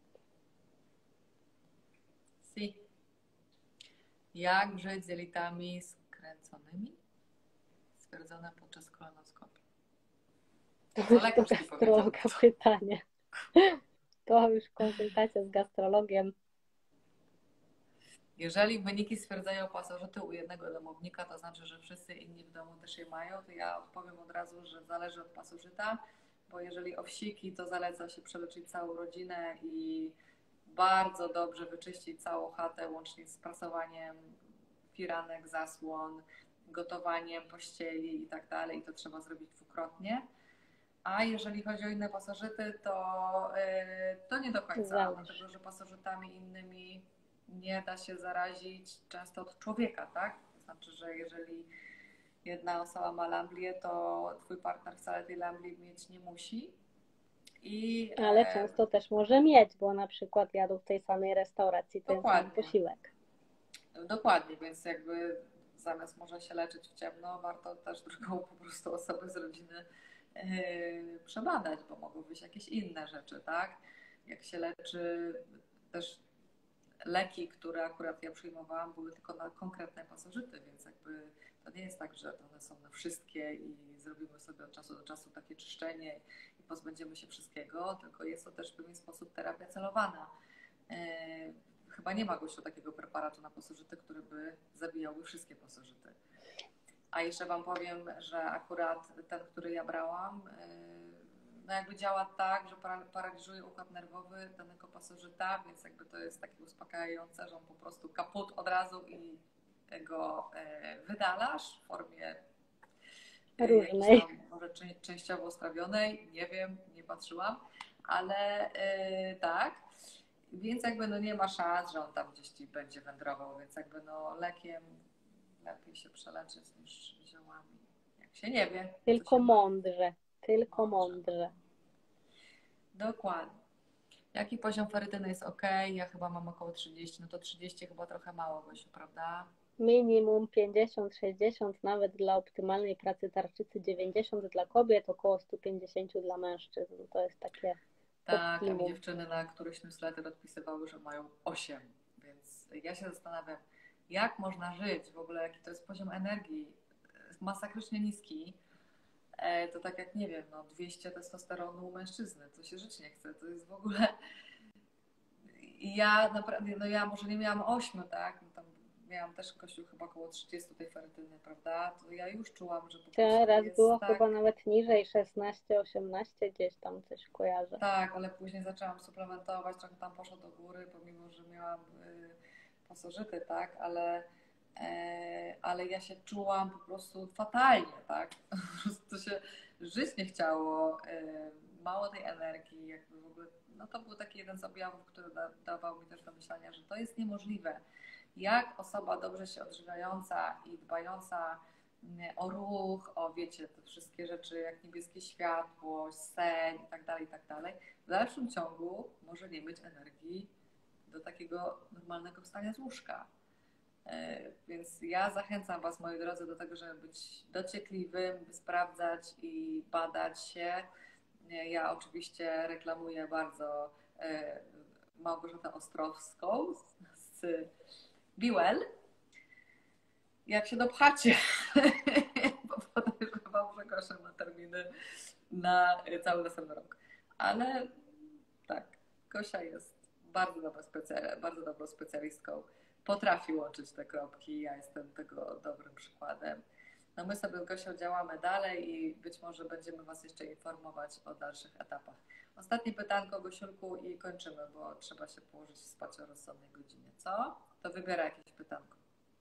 Si. Jak żyć z jelitami skręconymi? Stwierdzone podczas kolonoskopii. To już do gastrologa pytanie. To już konsultacja z gastrologiem. Jeżeli wyniki stwierdzają pasożyty u jednego domownika, to znaczy, że wszyscy inni w domu też je mają, to ja odpowiem od razu, że zależy od pasożyta, bo jeżeli owsiki, to zaleca się przeleczyć całą rodzinę i bardzo dobrze wyczyścić całą chatę, łącznie z prasowaniem firanek, zasłon, gotowaniem pościeli i tak dalej, i to trzeba zrobić dwukrotnie. A jeżeli chodzi o inne pasożyty, to nie do końca, dlatego że pasożytami innymi nie da się zarazić często od człowieka, tak? To znaczy, że jeżeli jedna osoba ma lamblię, to twój partner wcale tej lamblii mieć nie musi. Ale często też może mieć, bo na przykład jadł w tej samej restauracji ten sam posiłek. Dokładnie, więc jakby zamiast może się leczyć w ciemno, warto też drugą po prostu osobę z rodziny przebadać, bo mogą być jakieś inne rzeczy, tak? Jak się leczy też leki, które akurat ja przyjmowałam, były tylko na konkretne pasożyty, więc jakby to nie jest tak, że one są na wszystkie i zrobimy sobie od czasu do czasu takie czyszczenie i pozbędziemy się wszystkiego, tylko jest to też w pewien sposób terapia celowana. Chyba nie ma gościu takiego preparatu na pasożyty, który by zabijałby wszystkie pasożyty. A jeszcze Wam powiem, że akurat ten, który ja brałam, no jakby działa tak, że paraliżuje układ nerwowy danego pasożyta, więc jakby to jest takie uspokajające, że on po prostu kaput od razu i go wydalasz w formie różnej, tam, może częściowo strawionej, nie wiem, nie patrzyłam, ale tak. Więc jakby no nie ma szans, że on tam gdzieś ci będzie wędrował, więc jakby no lekiem lepiej się przeleczyć niż ziołami, jak się nie wie. Tylko mądrze, tylko mądrze. Dokładnie. Jaki poziom ferytyny jest ok? Ja chyba mam około 30, no to 30 chyba trochę mało, Gosiu, prawda? Minimum 50, 60, nawet dla optymalnej pracy tarczycy 90 dla kobiet, około 150 dla mężczyzn. To jest takie tak, a mi dziewczyny na któryś newsletter odpisywały, że mają 8, więc ja się zastanawiam, jak można żyć, w ogóle jaki to jest poziom energii, masakrycznie niski, to tak jak, nie wiem, no 200 testosteronu u mężczyzny, to się żyć nie chce, to jest w ogóle... Ja naprawdę, no ja może nie miałam 8, tak, no tam miałam też Kościół chyba około 30 tej ferytyny, prawda, to ja już czułam, że po prostu teraz jest było tak... chyba nawet niżej, 16, 18, gdzieś tam coś kojarzę. Tak, ale później zaczęłam suplementować, trochę tam poszło do góry, pomimo, że miałam pasożyty, tak, ale ja się czułam po prostu fatalnie, tak, po prostu się żyć nie chciało, mało tej energii, jakby w ogóle, no to był taki jeden z objawów, który dawał mi też do myślenia, że to jest niemożliwe. Jak osoba dobrze się odżywiająca i dbająca o ruch, o wiecie, te wszystkie rzeczy jak niebieskie światło, sen i tak dalej, w dalszym ciągu może nie mieć energii do takiego normalnego wstania z łóżka. Więc ja zachęcam Was, moi drodzy, do tego, żeby być dociekliwym, by sprawdzać i badać się. Ja oczywiście reklamuję bardzo Małgorzatę Ostrowską z BeWell. Jak się dopchacie, bo podejrzewam, że Gosia ma terminy na cały następny rok. Ale tak, Gosia jest bardzo dobrą specjalistką. Potrafi łączyć te kropki, ja jestem tego dobrym przykładem. No my sobie z Gosią działamy dalej i być może będziemy Was jeszcze informować o dalszych etapach. Ostatnie pytanko, Gosiulku, i kończymy, bo trzeba się położyć spać o rozsądnej godzinie. Co? To wybiera jakieś pytanko.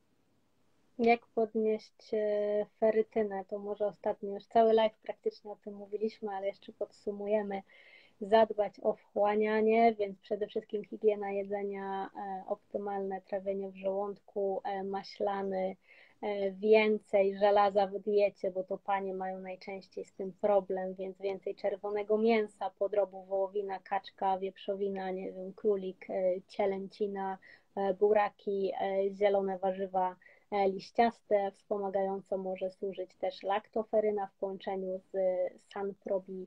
Jak podnieść ferytynę? To może ostatnio już cały live praktycznie o tym mówiliśmy, ale jeszcze podsumujemy. Zadbać o wchłanianie, więc przede wszystkim higiena jedzenia, optymalne trawienie w żołądku, maślany, więcej żelaza w diecie, bo to panie mają najczęściej z tym problem, więc więcej czerwonego mięsa, podrobu wołowina, kaczka, wieprzowina, nie wiem, królik, cielęcina, buraki, zielone warzywa liściaste. Wspomagająco może służyć też laktoferyna w połączeniu z Sunprobi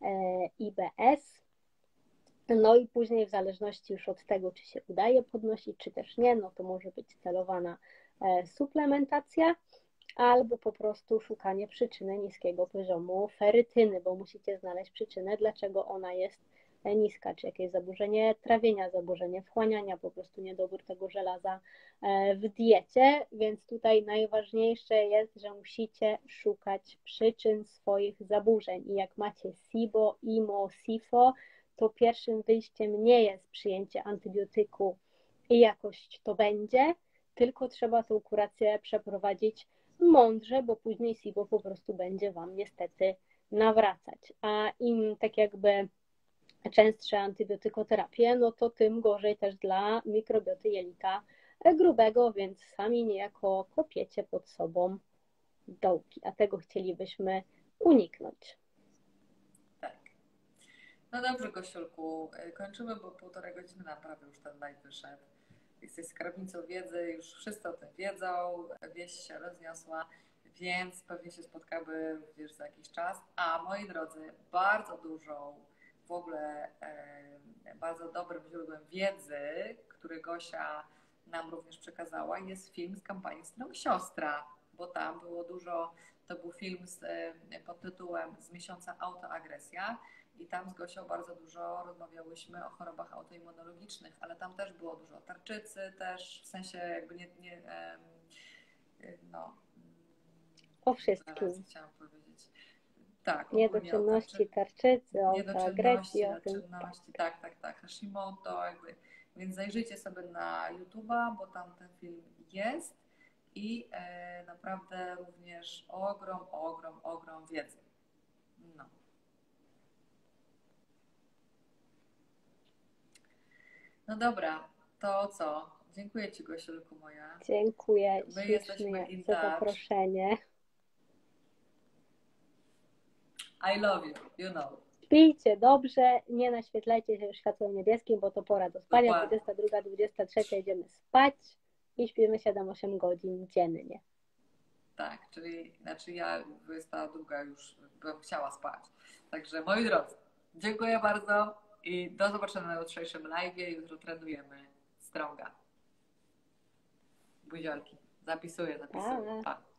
IBS. No i później w zależności już od tego, czy się udaje podnosić, czy też nie, no to może być celowana suplementacja albo po prostu szukanie przyczyny niskiego poziomu ferytyny, bo musicie znaleźć przyczynę, dlaczego ona jest niska, czy jakieś zaburzenie trawienia, zaburzenie wchłaniania, po prostu niedobór tego żelaza w diecie, więc tutaj najważniejsze jest, że musicie szukać przyczyn swoich zaburzeń i jak macie SIBO, IMO, SIFO, to pierwszym wyjściem nie jest przyjęcie antybiotyku i jakoś to będzie, tylko trzeba tą kurację przeprowadzić mądrze, bo później SIBO po prostu będzie Wam niestety nawracać. A im tak jakby częstsze antybiotykoterapie, no to tym gorzej też dla mikrobioty jelita grubego, więc sami niejako kopiecie pod sobą dołki, a tego chcielibyśmy uniknąć. Tak. No dobrze, Gosiulku, kończymy, bo 1,5 godziny nam prawie już ten live wyszedł. Jesteś skarbnicą wiedzy, już wszyscy o tym wiedzą, wieść się rozniosła, więc pewnie się spotkamy również za jakiś czas. A moi drodzy, bardzo dużą, w ogóle bardzo dobrym źródłem wiedzy, który Gosia nam również przekazała, jest film z kampanii Syndrom Siostra, bo tam było dużo, to był film pod tytułem Z miesiąca autoagresja. I tam z Gosią bardzo dużo rozmawiałyśmy o chorobach autoimmunologicznych, ale tam też było dużo tarczycy też, w sensie jakby no, O wszystkim. chciałam powiedzieć. Tak, ogólnie o Niedoczynności tarczycy, autoagresji, niedoczynności, o tym. nadczynności, tak, Hashimoto, jakby. Więc zajrzyjcie sobie na YouTube'a, bo tam ten film jest i naprawdę również ogrom wiedzy. No. No dobra, to co? Dziękuję Ci, Gosiulku moja. Dziękuję My jesteśmy ślicznie in za touch. zaproszenie. I love you, you know. Śpijcie dobrze, nie naświetlajcie się światłem niebieskim, bo to pora do spania. Dokładnie. 22, 23 idziemy spać i śpimy 7-8 godzin dziennie. Tak, znaczy ja 22 już bym chciała spać. Także moi drodzy, dziękuję bardzo i do zobaczenia na jutrzejszym live. Jutro trenujemy Stronga. Buziolki. Zapisuję. Pa. Pa.